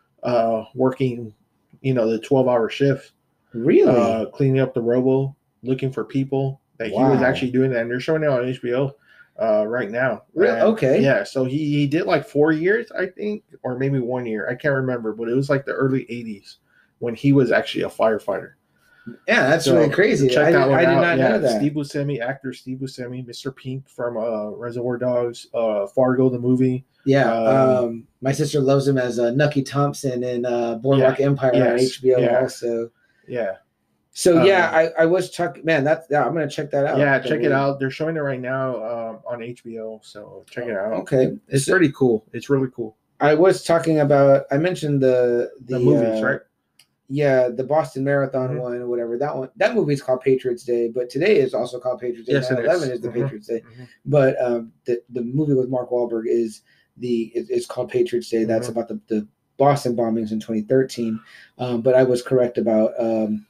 uh, working, you know, the twelve hour shift, Really? uh, cleaning up the rubble, looking for people that he was Wow. actually doing that. And they're showing it on H B O uh, right now. Real- And, okay. Yeah. So he, he did like four years, I think, or maybe one year. I can't remember, but it was like the early eighties when he was actually a firefighter. Yeah, that's So, really crazy. check I, that did, one I did out. not Yeah, know that. Steve Buscemi, actor Steve Buscemi, Mister Pink from uh, Reservoir Dogs, uh, Fargo the movie. Yeah, Um, um, my sister loves him as uh, Nucky Thompson in uh, Boardwalk Yeah, Empire on yes, H B O yeah. also. Yeah, So yeah, Um, I, I was talking. Man, that's yeah. I'm gonna check that out. yeah, That check it we- out. They're showing it right now um, on H B O, so check it out. Okay, It's So pretty cool. It's really cool. I was talking about. I mentioned the the, The, movies, uh, right? Yeah, the Boston Marathon Mhm. one or whatever. That one. That movie is called Patriots Day, but today is also called Patriots Day. Yes, it nine eleven is. is the Mhm. Patriots Day. Mhm. But um, the the movie with Mark Wahlberg is the it, it's called Patriots Day. That's Mhm. about the, the Boston bombings in twenty thirteen. Um, but I was correct about um,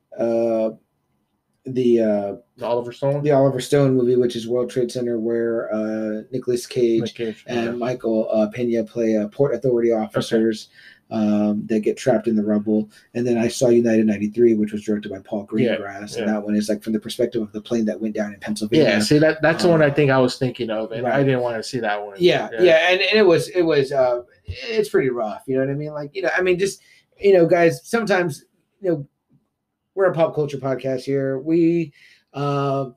uh, the uh, The Oliver Stone. the Oliver Stone movie, which is World Trade Center, where uh, Nicolas Cage Nick Cage, and yeah. Michael uh, Pena play uh, Port Authority officers um, that get trapped in the rubble. And then I saw United ninety-three, which was directed by Paul Greengrass, yeah. and that one is like from the perspective of the plane that went down in Pennsylvania. Yeah, see that that's the one I Um, think I was thinking of, and I right. didn't want to see that one. Yeah, yeah, and, and it was it was uh, it's pretty rough. You know what I mean? Like you know, I mean, just you know, guys. Sometimes you know, we're a pop culture podcast here. We uh,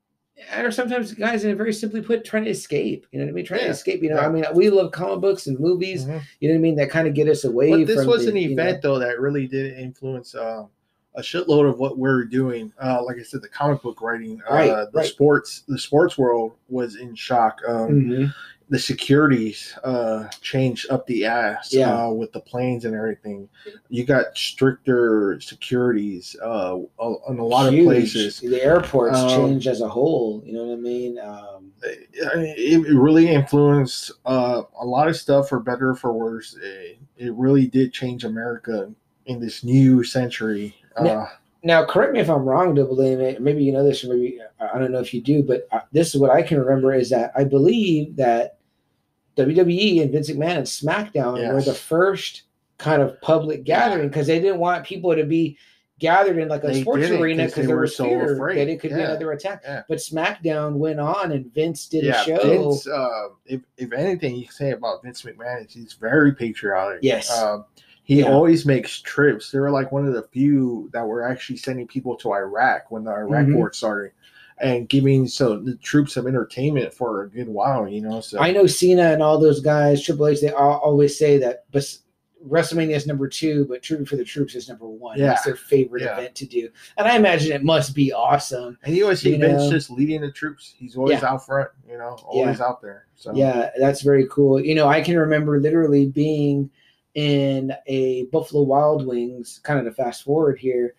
or sometimes guys, in a very simply put, trying to escape. You know what I mean? Trying Yeah, to escape. You know, yeah. I mean, we love comic books and movies. Mhm. You know what I mean? That kind of get us away. But this from was the, an you know- event though that really did influence uh, a shitload of what we're doing. Uh, like I said, the comic book writing, uh, Right, the right. sports, the sports world was in shock. Um, Mhm. The securities uh, changed up the ass Yeah. uh, with the planes and everything. You got stricter securities uh, in a lot Huge. of places. The airports Um, changed as a whole. You know what I mean? Um, I mean, it really influenced uh, a lot of stuff for better or for worse. It, it really did change America in this new century. Uh, Yeah. Now, correct me if I'm wrong, Double A. Maybe you know this, or maybe I don't know if you do, but uh, this is what I can remember: is that I believe that W W E and Vince McMahon and SmackDown Yes. were the first kind of public gathering because they didn't want people to be gathered in like a They sports didn't, arena 'cause because they there were was so fear afraid. that it could be Yeah. another attack. Yeah. But SmackDown went on, and Vince did yeah, a show. Vince, uh, if, if anything you can say about Vince McMahon is he's very patriotic. Yes. Um, He Yeah. always makes trips. They were like one of the few that were actually sending people to Iraq when the Iraq Mhm. war started, and giving so the troops some entertainment for a good while. You know, so I know Cena and all those guys, Triple H, they all, always say that bes- WrestleMania is number two, but Tribute for the Troops is number one. Yeah. That's their favorite Yeah. event to do. And I imagine it must be awesome. And you always see You Vince know? just leading the troops. He's always Yeah. out front, you know, always Yeah. out there. So Yeah, that's very cool. You know, I can remember literally being in a Buffalo Wild Wings, kind of to fast forward here,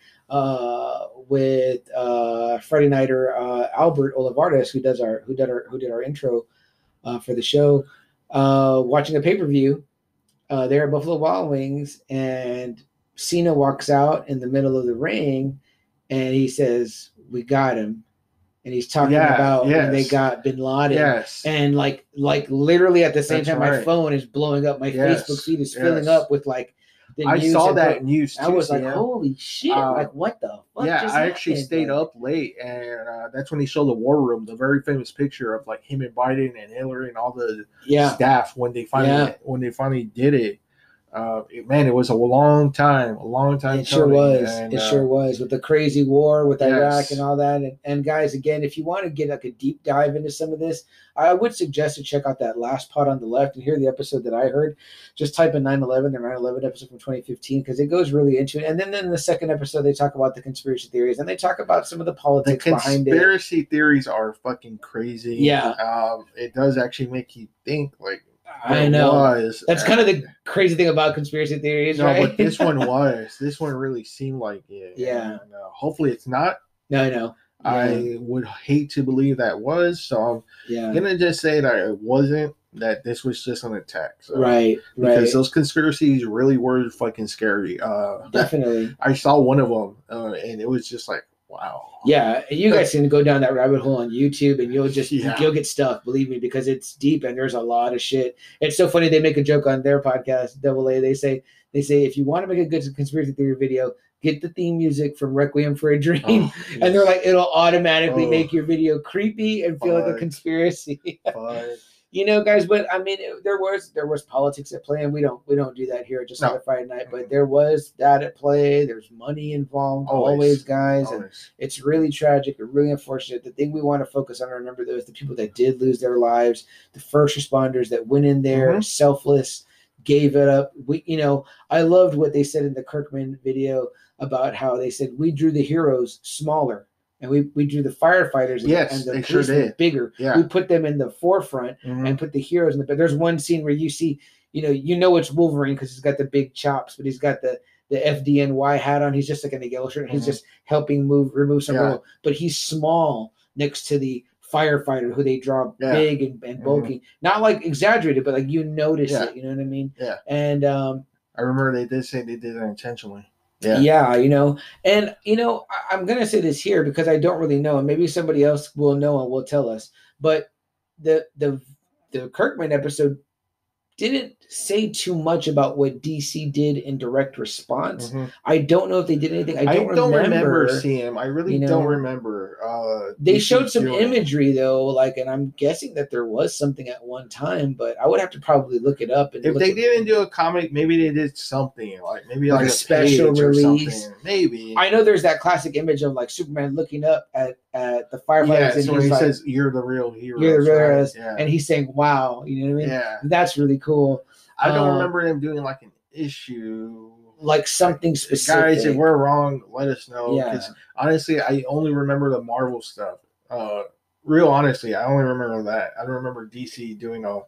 uh, with uh, Friday Nighter uh, Albert Olivares, who does our who did our who did our intro uh, for the show, uh, watching a pay per view. Uh, there at Buffalo Wild Wings, and Cena walks out in the middle of the ring, and he says, "We got him." And he's talking Yeah, about when they yes. got Bin Laden, yes, and like, like literally at the same That's time, my right. phone is blowing up. My Yes, Facebook feed is yes. filling up with like the I news. saw and that pro- news too. I was like, Sam. "Holy shit! Uh, like, what the fuck?" yeah, just I actually happened? stayed Like, up late, and uh, that's when he showed the war room, the very famous picture of like him and Biden and Hillary and all the Yeah, staff when they finally Yeah. when they finally did it. Uh, it- man, it was a long time, a long time. it sure coming, was. and, it uh, sure was with the crazy war with Yes. Iraq and all that. And, and guys, again, if you want to get like a deep dive into some of this, I would suggest to check out that last pod on the left and hear the episode that I heard. Just type in nine eleven, the nine eleven episode from twenty fifteen, because it goes really into it. And then in the second episode, they talk about the conspiracy theories and they talk about some of the The politics behind it. conspiracy theories are fucking crazy. Yeah. um, it does actually make you think. Like, I it know. was. That's kind of the crazy thing about conspiracy theories, no, right? but this one was. This one really seemed like it. Yeah. And, uh, hopefully, it's not. no, I know. Yeah. I would hate to believe that was. So I'm yeah. gonna just say that it wasn't. That this was just an attack. So, Right. Because Right. those conspiracies really were fucking scary. Uh, Definitely. I saw one of them, uh, and it was just like, wow. Yeah, you guys can go down that rabbit hole on YouTube, and you'll just Yeah. you'll get stuck. Believe me, because it's deep and there's a lot of shit. It's so funny. They make a joke on their podcast, Double A. They say they say if you want to make a good conspiracy theory video, get the theme music from Requiem for a Dream, Oh, and they're like, it'll automatically Oh. make your video creepy and feel like a Fuck. conspiracy. Fuck. You know, guys, but I mean, it, there was there was politics at play, and we don't we don't do that here at just No. another Friday night. But there was that at play. There's money involved, always, Always. guys, and Always. it's really tragic and really unfortunate. The thing we want to focus on and remember though is the people that did lose their lives, the first responders that went in there, Mhm. selfless, gave it up. We, you know, I loved what they said in the Kirkman video about how they said we drew the heroes smaller. And we, we drew the firefighters and, Yes, and the they sure policemen did. bigger. Yeah. We put them in the forefront Mhm. and put the heroes in the. But there's one scene where you see, you know, you know it's Wolverine because he's got the big chops, but he's got the the F D N Y hat on. He's just like in a yellow shirt. And he's Mhm. just helping move remove some Yeah. rubble. But he's small next to the firefighter who they draw Yeah. big and, and bulky, not like exaggerated, but like you notice Yeah. it. You know what I mean? Yeah. And um, I remember they did say they did that intentionally. Yeah. yeah, you know, and you know, I, I'm gonna say this here because I don't really know, and maybe somebody else will know and will tell us. But the the the Kirkman episode didn't say too much about what D C did in direct response. Mhm. I don't know if they did anything. I I don't, don't, remember, remember. seeing. I really you know, don't remember. Uh, They D C showed some doing- imagery though, like, and I'm guessing that there was something at one time, but I would have to probably look it up. And If look they at- didn't do a comic, maybe they did something like maybe Like like, a a special page or release. something. Maybe. I know there's that classic image of like Superman looking up at, at the firefighters, yeah, and so when he's he like, says you're the real hero. "You're the real right? heroes," Yeah. and he's saying, "Wow," you know what I mean? yeah. That's really cool. I don't Um, remember them doing like an issue. Like something specific. Guys, if we're wrong, let us know. Yeah. Because honestly, I only remember the Marvel stuff. Uh, real honestly, I only remember that. I don't remember D C doing a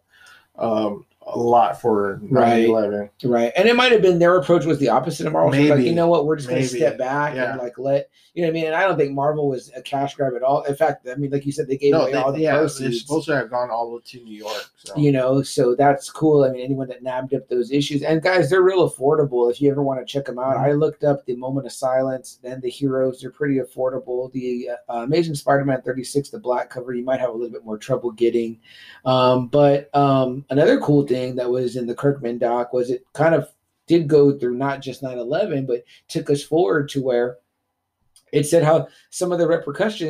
um a lot for nine eleven. Right. And it might have been their approach was the opposite of Marvel. So like, Maybe. you know what, we're just gonna Maybe. step back Yeah. and like let you know what I mean? And I don't think Marvel was a cash grab at all. In fact, I mean, like you said, they gave No, away they, all the yeah, they're proceeds. supposed to have gone all to New York. So. You know, so that's cool. I mean, anyone that nabbed up those issues, and guys, they're real affordable. If you ever want to check them out, Mhm. I looked up the Moment of Silence, then the Heroes. They're pretty affordable. The uh, Amazing Spider-Man thirty-six, the black cover, you might have a little bit more trouble getting. Um, but um, another cool thing that was in the Kirkman doc was it kind of did go through not just nine eleven, but took us forward to where it said how some of the repercussions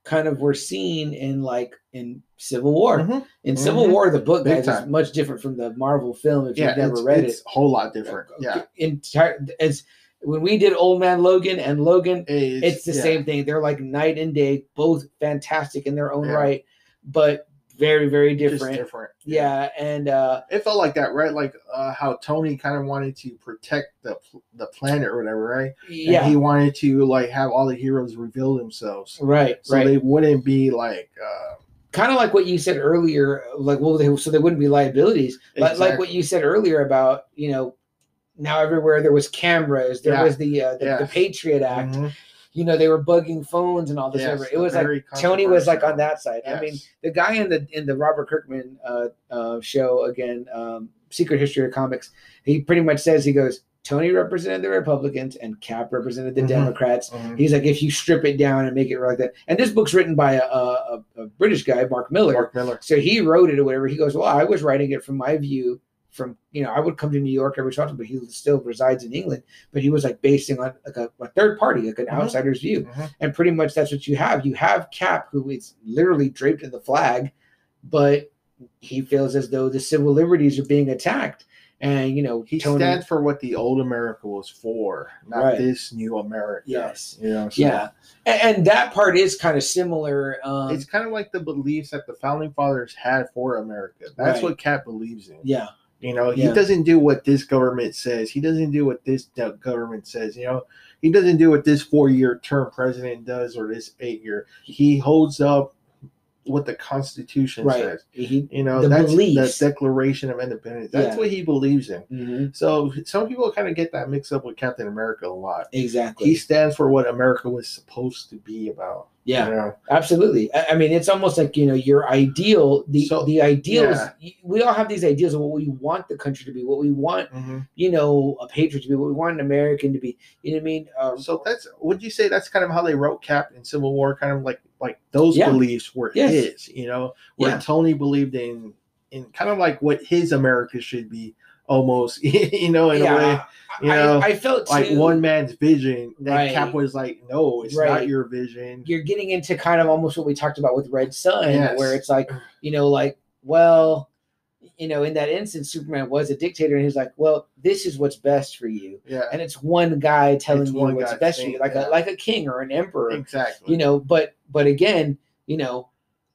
kind of were seen in like in Civil War. Mm-hmm. In Civil Mm-hmm. War, the book, Big guys, is time. much different from the Marvel film if Yeah, you've never it's, read it's it. a whole lot different. Yeah. Entire as when we did Old Man Logan and Logan, It's, it's the yeah. same thing. They're like night and day, both fantastic in their own Yeah. right, but very, very different. Just different. Yeah, and uh, it felt like that, right? Like uh, how Tony kind of wanted to protect the the planet or whatever, right? Yeah, and he wanted to like have all the heroes reveal themselves, right? So right. they wouldn't be like uh, kind of like what you said earlier, like well, they, so there wouldn't be liabilities. But exactly. like what you said earlier about you know now everywhere there was cameras, there yeah. was the uh, the, yes. the Patriot Act. Mm-hmm. You know, they were bugging phones and all this. Yes, over. It was like very Tony was like on that side. Yes. I mean, the guy in the in the Robert Kirkman uh, uh, show again, um, Secret History of Comics. He pretty much says he goes, Tony represented the Republicans and Cap represented the Mhm. Democrats. Mhm. He's like, if you strip it down and make it like that. And this book's written by a, a, a British guy, Mark Miller. Mark Miller. So he wrote it or whatever. He goes, well, I was writing it from my view. From you know, I would come to New York every so often, but he still resides in England. But he was like basing on like a, a third party, like an Mhm. outsider's view, Mhm. and pretty much that's what you have. You have Cap, who is literally draped in the flag, but he feels as though the civil liberties are being attacked, and you know he Tony, stands for what the old America was for, not Right. this new America. Yes, you know. So yeah, and, and that part is kind of similar. Um, it's kind of like the beliefs that the founding fathers had for America. That's Right. what Cap believes in. yeah. You know, he Yeah. doesn't do what this government says. He doesn't do what this government says. You know, he doesn't do what this four-year term president does or this eight-year. He holds up what the Constitution Right. says. He, You know, the that's beliefs. the Declaration of Independence. That's Yeah. what he believes in. mm-hmm. So some people kind of get that mixed up with Captain America a lot. Exactly. He stands for what America was supposed to be about. Yeah. You know? Absolutely. I I mean, it's almost like, you know, your ideal, the So, the ideals, yeah. we all have these ideas of what we want the country to be, what we want, Mm-hmm. you know, a patriot to be, what we want an American to be. You know what I mean? Um, So that's, would you say that's kind of how they wrote Cap in Civil War? Kind of like like those Yeah. beliefs were Yes. his, you know, where Yeah. Tony believed in in kind of like what his America should be, almost, you know, in a way. You know, I, I felt like too, one man's vision. And Right. Cap was like, no, it's Right. not your vision. you're getting into kind of almost what we talked about with Red Sun, Yes. where it's like, you know, like, well, you know, in that instance, Superman was a dictator, and he's like, well, this is what's best for you. Yeah, And it's one guy telling It's you one what's guy best for saying you, like that. a like a king or an emperor. exactly. You know, but but again, you know,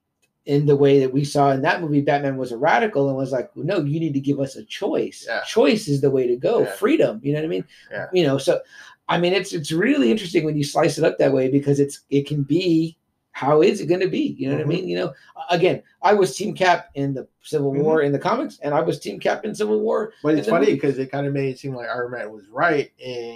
in the way that we saw in that movie, Batman was a radical and was like, no, you need to give us a choice. Yeah. Choice is the way to go. Yeah. Freedom. You know what I mean? Yeah. You know, so I mean, it's it's really interesting when you slice it up that way, because it's it can be, how is it going to be? You know what Mhm. I mean? You know, again, I was Team Cap in the Civil Mhm. War in the comics, and I was Team Cap in Civil War. But in it's the funny movie. because it kind of made it seem like Iron Man was right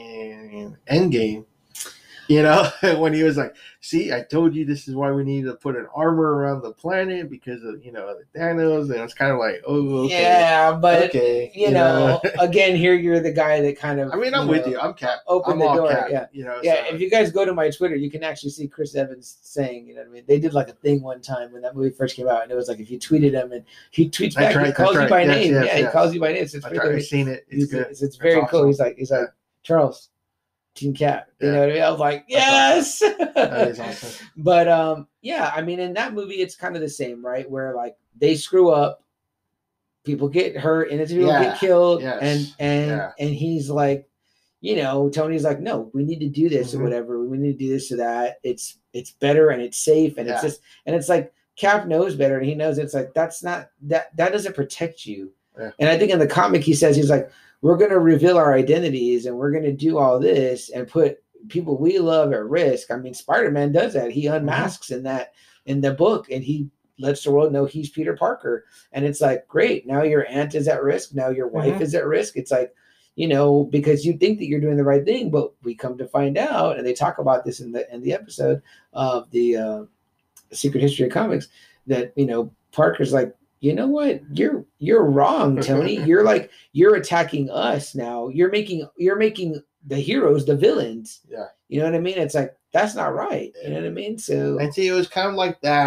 in Endgame. You know, when he was like, see, I told you this is why we need to put an armor around the planet because of, you know, the Thanos. And it's kind of like, oh, okay. Yeah, but okay. you know, again, here you're the guy that kind of. I mean, I'm you with know, you. I'm Cap. Open I'm the all door. Cap, Yeah. You know, Yeah, so- if you guys go to my Twitter, you can actually see Chris Evans saying, you know what I mean? They did like a thing one time when that movie first came out, and it was like if you tweeted him and he tweets That's back, right, he calls that's you by right. Yes, name. yes, yeah, yes. he calls you by name. So it's I've pretty already cool. seen it. It's He's- good. It's, it's That's very awesome. cool. He's like, he's like, Yeah. Charles, Team Cap. You Yeah. know what I mean? I was like, That's yes. That is awesome. But um, yeah, I mean, in that movie, it's kind of the same, right? Where like they screw up, people get hurt, innocent people Yeah, get killed, yes, and and yeah. and he's like, you know, Tony's like, no, we need to do this Mhm. or whatever. We need to do this or that. It's it's better and it's safe and it's Yeah. just and it's like Cap knows better, and he knows it's like that's not that that doesn't protect you. Yeah. And I think in the comic he says he's like, we're gonna reveal our identities and we're gonna do all this and put people we love at risk. I mean, Spider-Man does that. He unmasks in that in the book, and he lets the world know he's Peter Parker. And it's like, great, now your aunt is at risk, now your wife Mhm. is at risk. It's like, you know, because you think that you're doing the right thing, but we come to find out, and they talk about this in the in the episode of the uh, Secret History of Comics, that you know Parker's like, you know what, you're you're wrong, Tony. You're like you're attacking us now. You're making you're making the heroes the villains. Yeah. You know what I mean? It's like that's not right. You know what I mean? So And see, it was kind of like that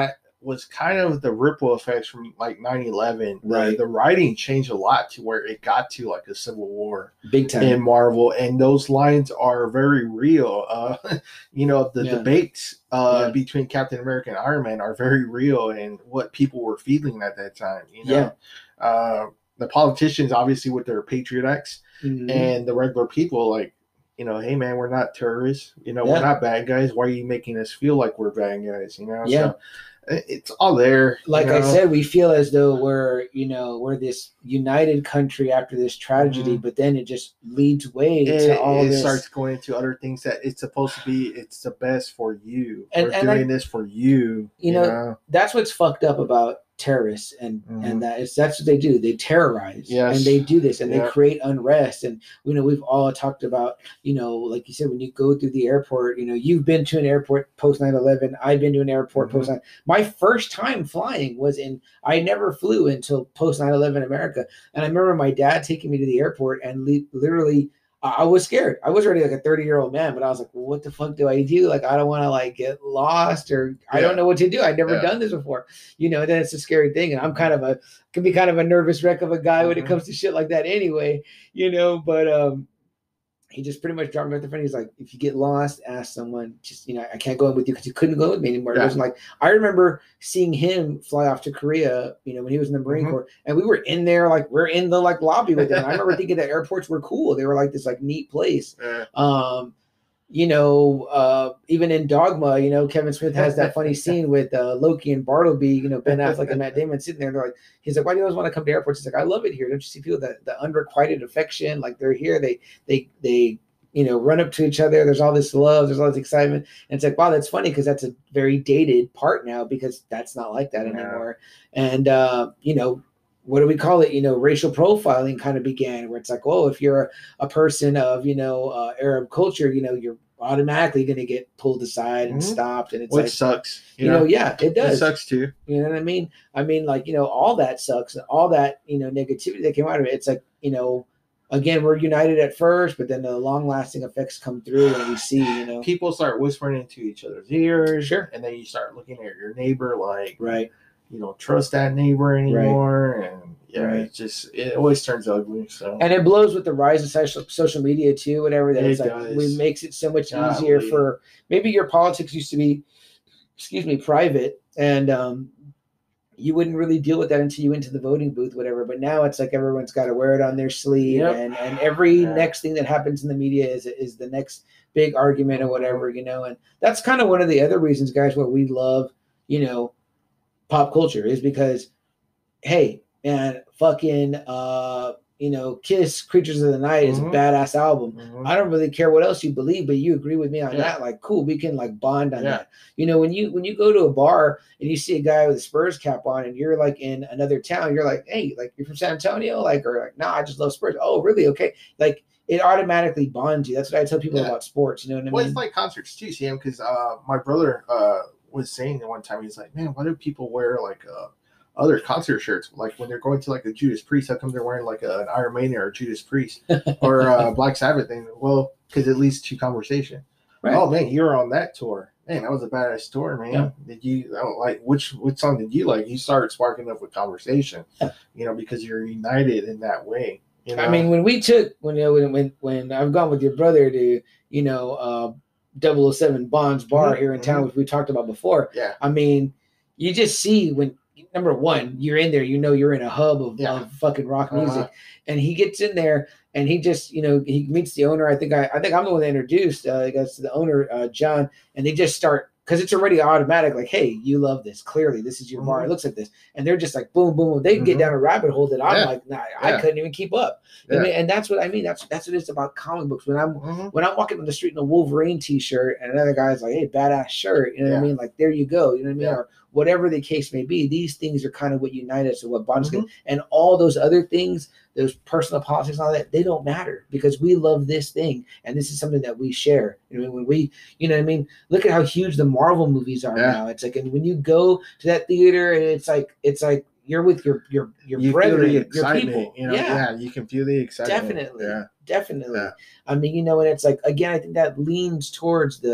was kind of the ripple effects from like nine eleven. Right. The, the writing changed a lot to where it got to like a civil war Big time. in Marvel, and those lines are very real. Uh, you know, the Yeah. debates uh, Yeah. between Captain America and Iron Man are very real, and what people were feeling at that time. You know, Yeah. uh, the politicians obviously with their Patriot Acts, Mhm. and the regular people like, you know, hey man, we're not terrorists. You know, Yeah. we're not bad guys. Why are you making us feel like we're bad guys? You know, Yeah. so it's all there. Like you know? I said, we feel as though we're, you know, we're this united country after this tragedy, Mm-hmm. but then it just leads way it, to all it this. starts going into other things that it's supposed to be. It's the best for you. And- we're and doing I- this for you. You You, know, know, That's what's fucked up about terrorists, and Mhm. and that is that's what they do. They terrorize, Yes. and they do this, and Yeah. they create unrest. And you know, we've all talked about, you know, like you said, when you go through the airport, you know, you've been to an airport post nine eleven. I've been to an airport Mhm. post nine. My first time flying was in. I never flew until post nine eleven America, and I remember my dad taking me to the airport and li- literally. I was scared. I was already like a thirty year old man, but I was like, well, what the fuck do I do? Like, I don't want to like get lost, or I don't Yeah. know what to do. I've never Yeah. done this before, you know, then it's a scary thing. And I'm kind of a, can be kind of a nervous wreck of a guy when it Mhm. comes to shit like that anyway, you know, but, um, he just pretty much dropped me off the front. He's like, if you get lost, ask someone. Just, you know, I can't go in with you because you couldn't go with me anymore. It Yeah. wasn't like, I remember seeing him fly off to Korea, you know, when he was in the Marine Mhm. Corps, and we were in there, like we're in the like lobby with him. And I remember thinking that airports were cool. They were like this like neat place. Yeah. Um, you know, uh, even in Dogma, you know, Kevin Smith has that funny scene with uh, Loki and Bartleby, you know, Ben Affleck and Matt Damon sitting there. And they're like, he's like, why do you always want to come to airports? He's like, I love it here. Don't you see people that the unrequited affection? Like they're here. They, they, they, you know, run up to each other. There's all this love. There's all this excitement. And it's like, wow, that's funny because that's a very dated part now because that's not like that Yeah. anymore. And, uh, you know, what do we call it? You know, racial profiling kind of began where it's like, oh, if you're a, a person of, you know, uh, Arab culture, you know, you're automatically going to get pulled aside and Mhm. stopped. And it's Which like, sucks. you know, yeah, it It does. sucks too. You know what I mean? I mean, like, you know, all that sucks. All that, you know, negativity that came out of it. It's like, you know, again, we're united at first, but then the long lasting effects come through and we see, you know. People start whispering into each other's ears. Sure. And then you start looking at your neighbor like, Right. you don't trust that neighbor anymore. And yeah, Right. it just, it always turns ugly. So, And it blows with the rise of social social media too, whatever. That It it's like does. it makes it so much Golly. easier for maybe your politics used to be, excuse me, private, and um, you wouldn't really deal with that until you went to the voting booth, whatever. But now it's like everyone's got to wear it on their sleeve, Yep. and and every Yeah. next thing that happens in the media is is the next big argument or whatever, you know. And that's kind of one of the other reasons, guys, why we love, you know, pop culture is because, hey, man, fucking, uh, you know, Kiss Creatures of the Night is a Mhm. badass album. Mhm. I don't really care what else you believe, but you agree with me on Yeah. that. Like, cool, we can like bond on Yeah. that. You know, when you when you go to a bar and you see a guy with a Spurs cap on and you're like in another town, you're like, hey, like you're from San Antonio, like, or like, nah, I just love Spurs. Oh, really? Okay, like it automatically bonds you. That's what I tell people Yeah. about sports. You know what I Well, mean? it's like concerts too, Sam, because uh, my brother uh, was saying at one time, he's like, man, why do people wear like uh, other concert shirts? Like when they're going to like a Judas Priest, how come they're wearing like a, an Iron Maiden or a Judas Priest or uh, Black Sabbath thing? Well, because it leads to conversation. Right. Oh man, you were on that tour. Man, that was a badass tour, man. Yeah. Did you I don't like which which song did you like? You start sparking up with conversation, Yeah. you know, because you're united in that way. You know? I mean, when we took when you know when when, when I've gone with your brother to, you know, uh double oh seven Bonds Bar Mhm, here in town, mhm. which we talked about before. yeah, I mean, you just see when number one, you're in there, you know you're in a hub of, Yeah. of fucking rock music. Uh-huh. And he gets in there and he just, you know, he meets the owner. I think I I think I'm the one that introduced uh I guess the owner, uh John, and they just start because it's already automatic, like, hey, you love this. Clearly, this is your bar. It Mhm. looks like this. And they're just like, boom, boom, boom. They get Mhm. down a rabbit hole that I'm Yeah. like, nah, I Yeah. couldn't even keep up. You Yeah. know, and that's what I mean. That's that's what it's about comic books. When I'm Mhm. when I'm walking on the street in a Wolverine t-shirt and another guy's like, hey, badass shirt, you know what I Yeah. mean? Like, there you go. You know what I mean? Yeah. Or whatever the case may be, these things are kind of what unite us and what bonds us. Mhm. And all those other things, those personal politics and all that, they don't matter because we love this thing. And this is something that we share. You know, when we, you know what I mean? Look at how huge the Marvel movies are Yeah. now. It's like, and when you go to that theater and it's like, it's like, you're with your your your You feel brethren, the your excitement, people. you know. Yeah. you can feel the excitement. Definitely. Yeah. Definitely. Yeah. I mean, you know, and it's like, again, I think that leans towards the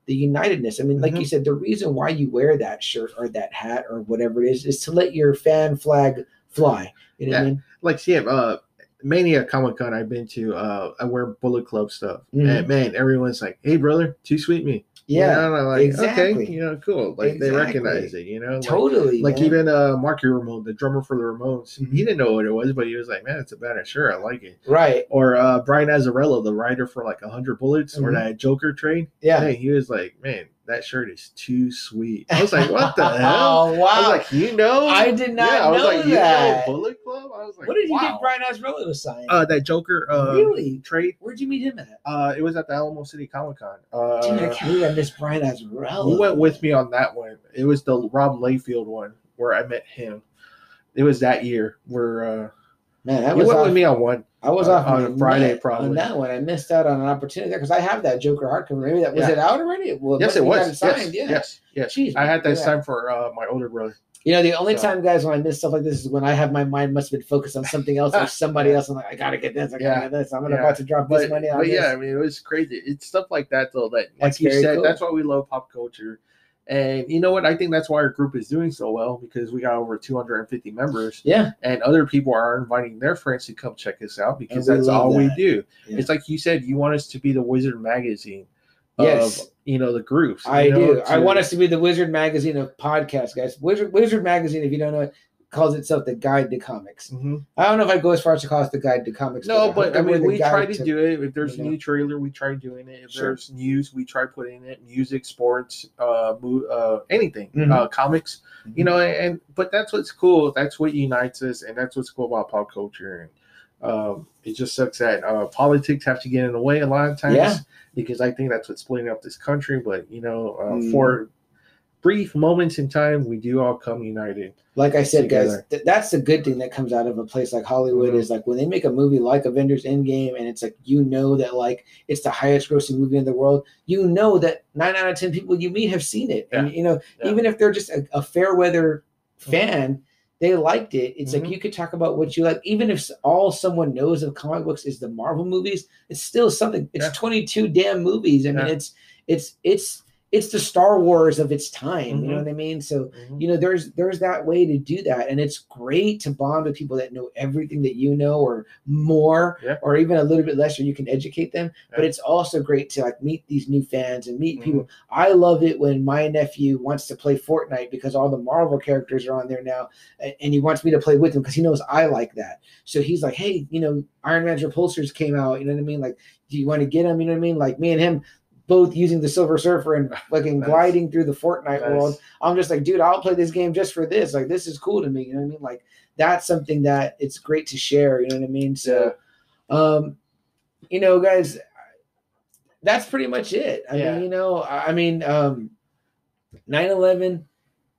the unitedness. I mean, like Mhm. you said, the reason why you wear that shirt or that hat or whatever it is is to let your fan flag fly. You know Yeah. what I mean? Like, yeah, uh, Mania Comic Con I've been to, uh, I wear Bullet Club stuff. Mhm. And man, everyone's like, "Hey, brother, too sweet me." Yeah, You know, and I'm like, exactly. okay, you know, cool. Like they Exactly. recognize it, you know, like, Totally, like man. even uh, Marky Ramone, the drummer for the Ramones, Mhm. he didn't know what it was, but he was like, "Man, it's a badass shirt. I like it." Right. Or uh, Brian Azzarello, the writer for like a hundred bullets, or Mhm. that Joker trade. Yeah. Hey, he was like, "Man, that shirt is too sweet." I was like, "What the hell?" Oh, wow. I was like, "You know?" I did not yeah, I was know like, "You that. know Bullet Club?" I was like, What did you wow. get Brian Azzarello to sign? Uh, that Joker uh, Really? trade. Where'd you meet him at? Uh, it was at the Alamo City Comic Con. Uh, Dude, I can't believe I missed Brian Azzarello. you went with me on that one. It was the Rob Layfield one where I met him. It was that year where uh, Man, that you was went off, with me on one. I was uh, off on my a Friday, net probably. on that one. I missed out on an opportunity there because I have that Joker hardcover. Maybe that was Yeah. it out already. Well, Yes, must- it you got was. it signed. Yes, Yeah. yes, yes. Jeez, I had that yeah. signed for uh, my older brother. You know, the only So- time, guys, when I miss stuff like this is when I have my mind must have been focused on something else or somebody Yeah. else. I'm like, I gotta get this. I gotta Yeah. get this. I'm Yeah. about to drop this But, money on but this. yeah, I mean, it was crazy. It's stuff like that, though, that, like That's you very said, cool. that's why we love pop culture. And you know what? I think that's why our group is doing so well, because we got over two hundred fifty members. Yeah. And other people are inviting their friends to come check us out because And we that's love all we that. do. Yeah. It's like you said, you want us to be the Wizard magazine Yes. of, you know, the groups. I you know, do. to- I want us to be the Wizard Magazine of podcasts, guys. Wizard Wizard Magazine, if you don't know it, calls itself the Guide to Comics. Mhm. I don't know if I'd go as far as to call us the Guide to Comics. No, hope but I that we're mean, the we guide try to, do it. If there's you a know. new trailer, we try doing it. If Sure. there's news, we try putting it. Music, sports, uh, mo- uh anything, Mhm. uh, comics. You know, and but that's what's cool. That's what unites us, and that's what's cool about pop culture. And um, it just sucks that uh, politics have to get in the way a lot of times. Yeah. Because I think that's what's splitting up this country. But you know, uh, Mm. for brief moments in time, we do all come united. Like I said, Together. guys, th- that's the good thing that comes out of a place like Hollywood Mhm. is like when they make a movie like Avengers Endgame and it's like, you know, that like it's the highest grossing movie in the world, you know that nine out of ten people you meet have seen it. And, you know, Yeah. even if they're just a, a fair weather fan, they liked it. It's Mhm. like you could talk about what you like. Even if all someone knows of comic books is the Marvel movies, it's still something. It's Yeah. twenty-two damn movies. I mean, Yeah. it's, it's, it's, it's the Star Wars of its time. You know Mhm. what I mean? So, Mhm. you know, there's there's that way to do that, and it's great to bond with people that know everything that you know or more, Yeah. or even a little bit less, or you can educate them. But Yeah. it's also great to like meet these new fans and meet Mhm. people. I love it when my nephew wants to play Fortnite because all the Marvel characters are on there now, and, and he wants me to play with him because he knows I like that. So he's like, hey, you know, Iron Man's repulsors came out. You know what I mean? Like, do you want to get them? You know what I mean? Like me and him both using the Silver Surfer and fucking Nice. gliding through the Fortnite Nice. world. I'm just like, dude, I'll play this game just for this. Like, this is cool to me. You know what I mean? Like, that's something that it's great to share. You know what I mean? So, um, you know, guys, that's pretty much it. I Yeah. mean, you know, I I mean, um, nine eleven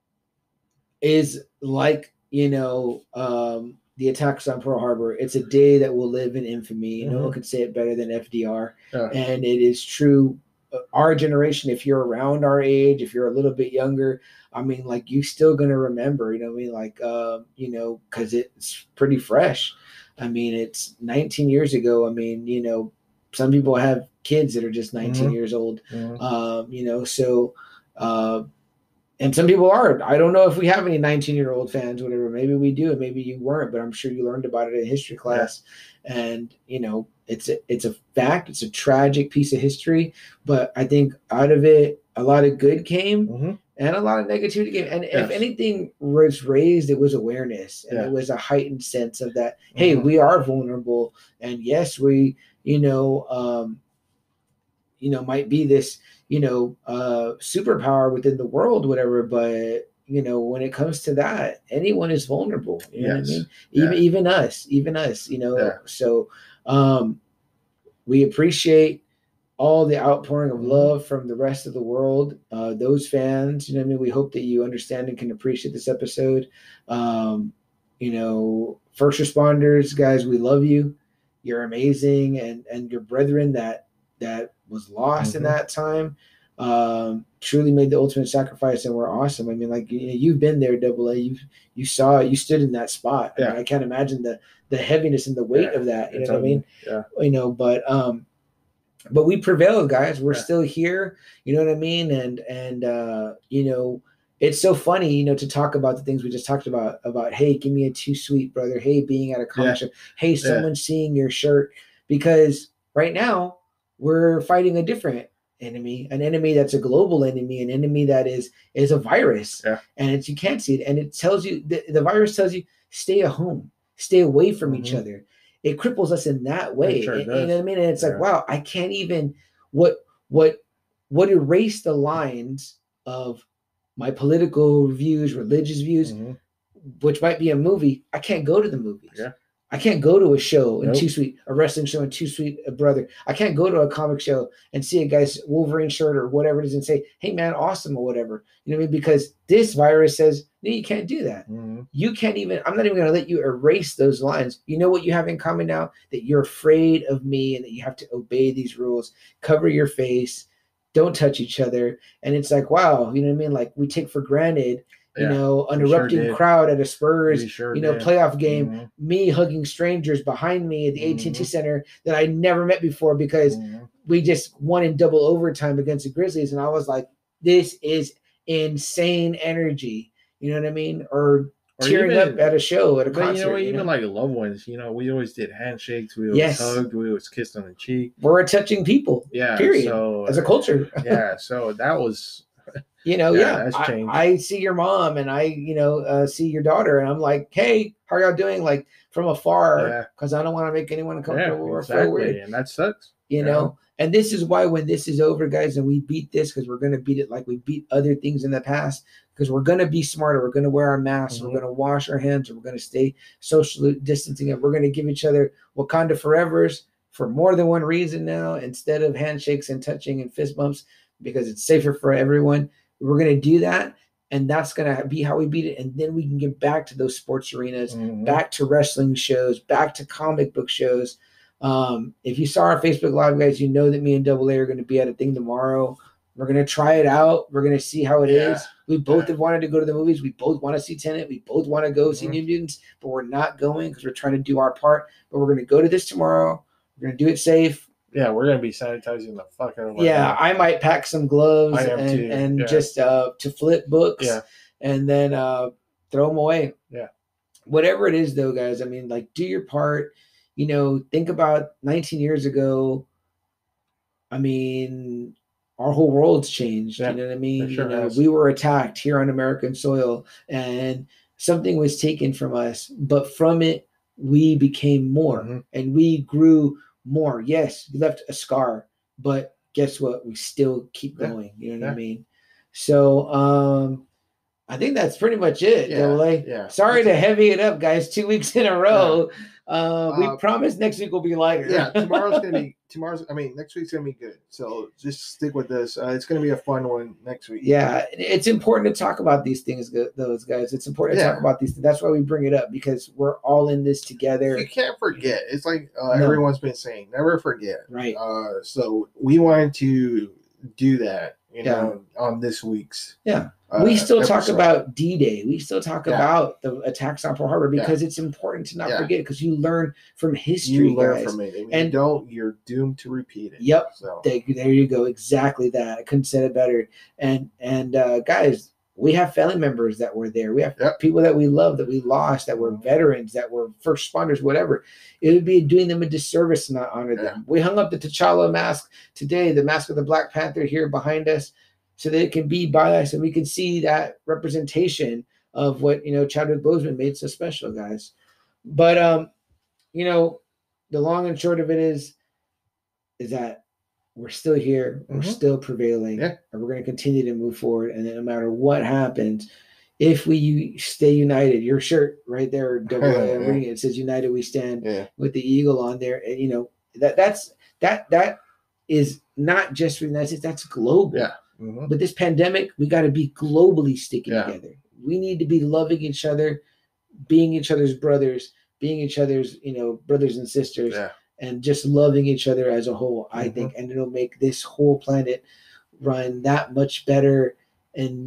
is like, you know, um, the attacks on Pearl Harbor. It's a day that will live in infamy. No Mhm. one could say it better than F D R. Yeah. And it is true. Uh, Our generation, if you're around our age, if you're a little bit younger, I mean, like, you still going to remember, you know what I mean? Like, uh, you know, because it's pretty fresh. I mean, it's nineteen years ago. I mean, you know, some people have kids that are just nineteen Mhm. years old, Mhm. um, you know, so, uh, and some people aren't. I don't know if we have any nineteen-year-old fans, whatever. Maybe we do, and maybe you weren't, but I'm sure you learned about it in history class. And, you know, it's a, it's a fact. It's a tragic piece of history. But I think out of it, a lot of good came Mhm. and a lot of negativity came. And if Yes. anything was raised, it was awareness. And Yeah. it was a heightened sense of that, hey, Mhm. we are vulnerable. And yes, we, you know, um, you know, might be this, you know, uh, superpower within the world, whatever. But, you know, when it comes to that, anyone is vulnerable. You know Yes. what I mean? Even, Yeah. even us, even us, you know? Yeah. So um, we appreciate all the outpouring of Mhm. love from the rest of the world. Uh, those fans, you know what I mean? We hope that you understand and can appreciate this episode. Um, you know, first responders, guys, we love you. You're amazing. And, and your brethren that, that was lost in Mhm. that time, um, truly made the ultimate sacrifice and were awesome. I mean, like, you know, you've been there, Double A. You you saw it. You stood in that spot. I Yeah. mean, I can't imagine the the heaviness and the weight Yeah. of that. You It's know what I mean? un- Yeah. You know, but um, but we prevailed, guys. We're Yeah. still here. You know what I mean? And and uh, you know, it's so funny, you know, to talk about the things we just talked about. About hey, give me a too sweet, brother. Hey, being at a comic Yeah. shop. Hey, Yeah. someone seeing your shirt. Because right now we're fighting a different enemy, an enemy that's a global enemy, an enemy that is is a virus. Yeah. And it's you can't see it, and it tells you the, the virus tells you stay at home, stay away from Mhm. each other. It cripples us in that way. It sure you does. know what I mean? And it's Yeah. like, wow, I can't even what what what erased the lines of my political views, religious views, Mhm. which might be a movie. I can't go to the movies. Yeah. I can't go to a show and Nope. Too Sweet, a wrestling show and Too Sweet a brother. I can't go to a comic show and see a guy's Wolverine shirt or whatever it is and say, hey man, awesome or whatever. You know what I mean? Because this virus says, no, you can't do that. Mhm. You can't even, I'm not even going to let you erase those lines. You know what you have in common now? That you're afraid of me and that you have to obey these rules. Cover your face. Don't touch each other. And it's like, wow, you know what I mean? Like we take for granted, you Yeah. know, an We sure erupting did. crowd at a Spurs, We sure you know, did. playoff game, Mhm. me hugging strangers behind me at the A T and T Mhm. Center that I never met before because Mhm. we just won in double overtime against the Grizzlies. And I was like, this is insane energy. You know what I mean? Or, Or tearing even- up at a show, at a But concert. you know, you even know? like loved ones, you know, we always did handshakes, we always Yes. hugged, we always kissed on the cheek. We're touching people, Yeah. period, So as a culture. yeah. So that was You know, Yeah, yeah, that's I, changed. I see your mom and I, you know, uh, see your daughter and I'm like, hey, how are y'all doing? Like from Yeah. afar, because I don't want to make anyone yeah, uncomfortable or feel exactly. weird, And that sucks. you Yeah. know? And this is why when this is over, guys, and we beat this, because we're going to beat it like we beat other things in the past, because we're going to be smarter. We're going to wear our masks. Mhm. We're going to wash our hands. We're going to stay social distancing. And we're going to give each other Wakanda forevers for more than one reason now, instead of handshakes and touching and fist bumps, because it's safer for everyone. We're going to do that. And that's going to be how we beat it. And then we can get back to those sports arenas, Mhm. back to wrestling shows, back to comic book shows. Um, if you saw our Facebook Live, guys, you know that me and Double A are going to be at a thing tomorrow. We're going to try it out. We're going to see how it is. Yeah. We both Yeah. have wanted to go to the movies. We both want to see Tenet. We both want to go see Mhm. New Mutants, but we're not going because we're trying to do our part. But we're going to go to this tomorrow. We're going to do it safe. Yeah, we're gonna be sanitizing the fuck out of our Yeah, hands. I might pack some gloves I am and, too, and yeah. just uh, to flip books Yeah. and then uh, throw them away. Yeah. Whatever it is, though, guys, I mean, like, do your part. You know, think about nineteen years ago. I mean, our whole world's changed. Yeah, You know what I mean? it sure you know, has. we were attacked here on American soil and something was taken from us, but from it, we became more Mhm. and we grew more. Yes, we left a scar, but guess what? We still keep Yeah, going. You know what yeah. I mean? So, um, I think that's pretty much it. Yeah, Double A. yeah. Sorry That's to heavy it up, guys. Two weeks in a row. Uh, we Uh, promise next week will be lighter. Yeah, tomorrow's gonna be tomorrow's. I mean, next week's gonna be good. So just stick with this. Uh, it's gonna be a fun one next week. Yeah, it's important to talk about these things, gu- those guys. It's important to Yeah. talk about these. That's why we bring it up, because we're all in this together. You can't forget. It's like uh, No. everyone's been saying, never forget. Right. Uh, so we wanted to do that. You Yeah. know, on this week's. Yeah. Uh, we still talk episode. about D-Day. We still talk Yeah. about the attacks on Pearl Harbor because it's important to not Yeah. forget, because you learn from history, You learn guys. from it. If And- you don't, you're doomed to repeat it. Yep. So There, there you go. Exactly that. I couldn't say it better. And and uh, guys, we have family members that were there. We have Yep. people that we love, that we lost, that were Mhm. veterans, that were first responders, whatever. It would be doing them a disservice to not honor Yeah. them. We hung up the T'Challa mask today, the mask of the Black Panther here behind us, so that it can be by us and we can see that representation of what, you know, Chadwick Boseman made so special, guys. But um, you know, the long and short of it is, is that we're still here, we're Mhm. still prevailing, Yeah. and we're going to continue to move forward. And then no matter what happens, if we u- stay united, your shirt right there, double A, I'm Yeah. reading it, it says "United We Stand" yeah, with the eagle on there. And, you know, that that's that that is not just for the United States; that's global. yeah. Mhm. But this pandemic, we got to be globally sticking Yeah. together. We need to be loving each other, being each other's brothers, being each other's, you know, brothers and sisters, Yeah. and just loving each other as a whole, I Mhm. think. And it'll make this whole planet run that much better and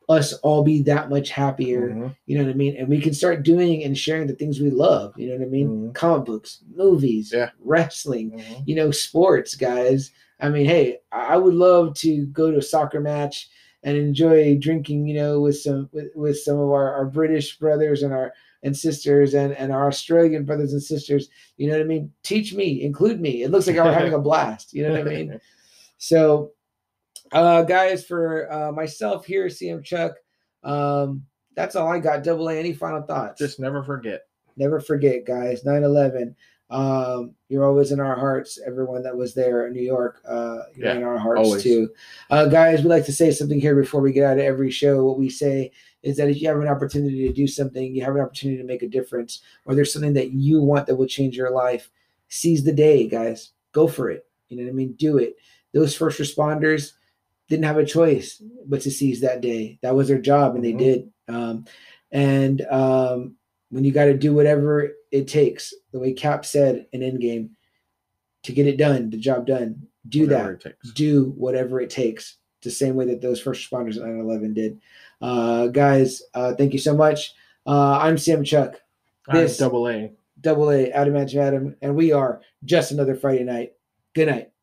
us all be that much happier. Mm-hmm. You know what I mean? And we can start doing and sharing the things we love. You know what I mean? Mm-hmm. Comic books, movies, Yeah. wrestling, Mm-hmm. you know, sports, guys. I mean, hey, I would love to go to a soccer match and enjoy drinking, you know, with some with, with some of our, our British brothers and our and sisters and, and our Australian brothers and sisters. You know what I mean? Teach me, include me. It looks like we're having a blast. You know what I mean? So, uh, guys, for uh, myself here, C M Chuck, um, that's all I got. Double A, any final thoughts? Just never forget. Never forget, guys. nine eleven. Um, you're always in our hearts. Everyone that was there in New York, uh, you're Yeah, in our hearts always. too. Uh, guys, we like to say something here before we get out of every show. What we say is that if you have an opportunity to do something, you have an opportunity to make a difference, or there's something that you want that will change your life, seize the day, guys. Go for it. You know what I mean? Do it. Those first responders didn't have a choice but to seize that day. That was their job, and Mm-hmm. they did. Um, and um, when you got to do whatever it takes, the way Cap said in Endgame, to get it done, the job done, do Whatever that. it takes. Do whatever it takes. The same way that those first responders at nine eleven did. Uh, guys, uh, thank you so much. Uh, I'm Sam Chuck. This I'm double A. Double A, Adamantium Adam, and we are Just Another Friday Night. Good night.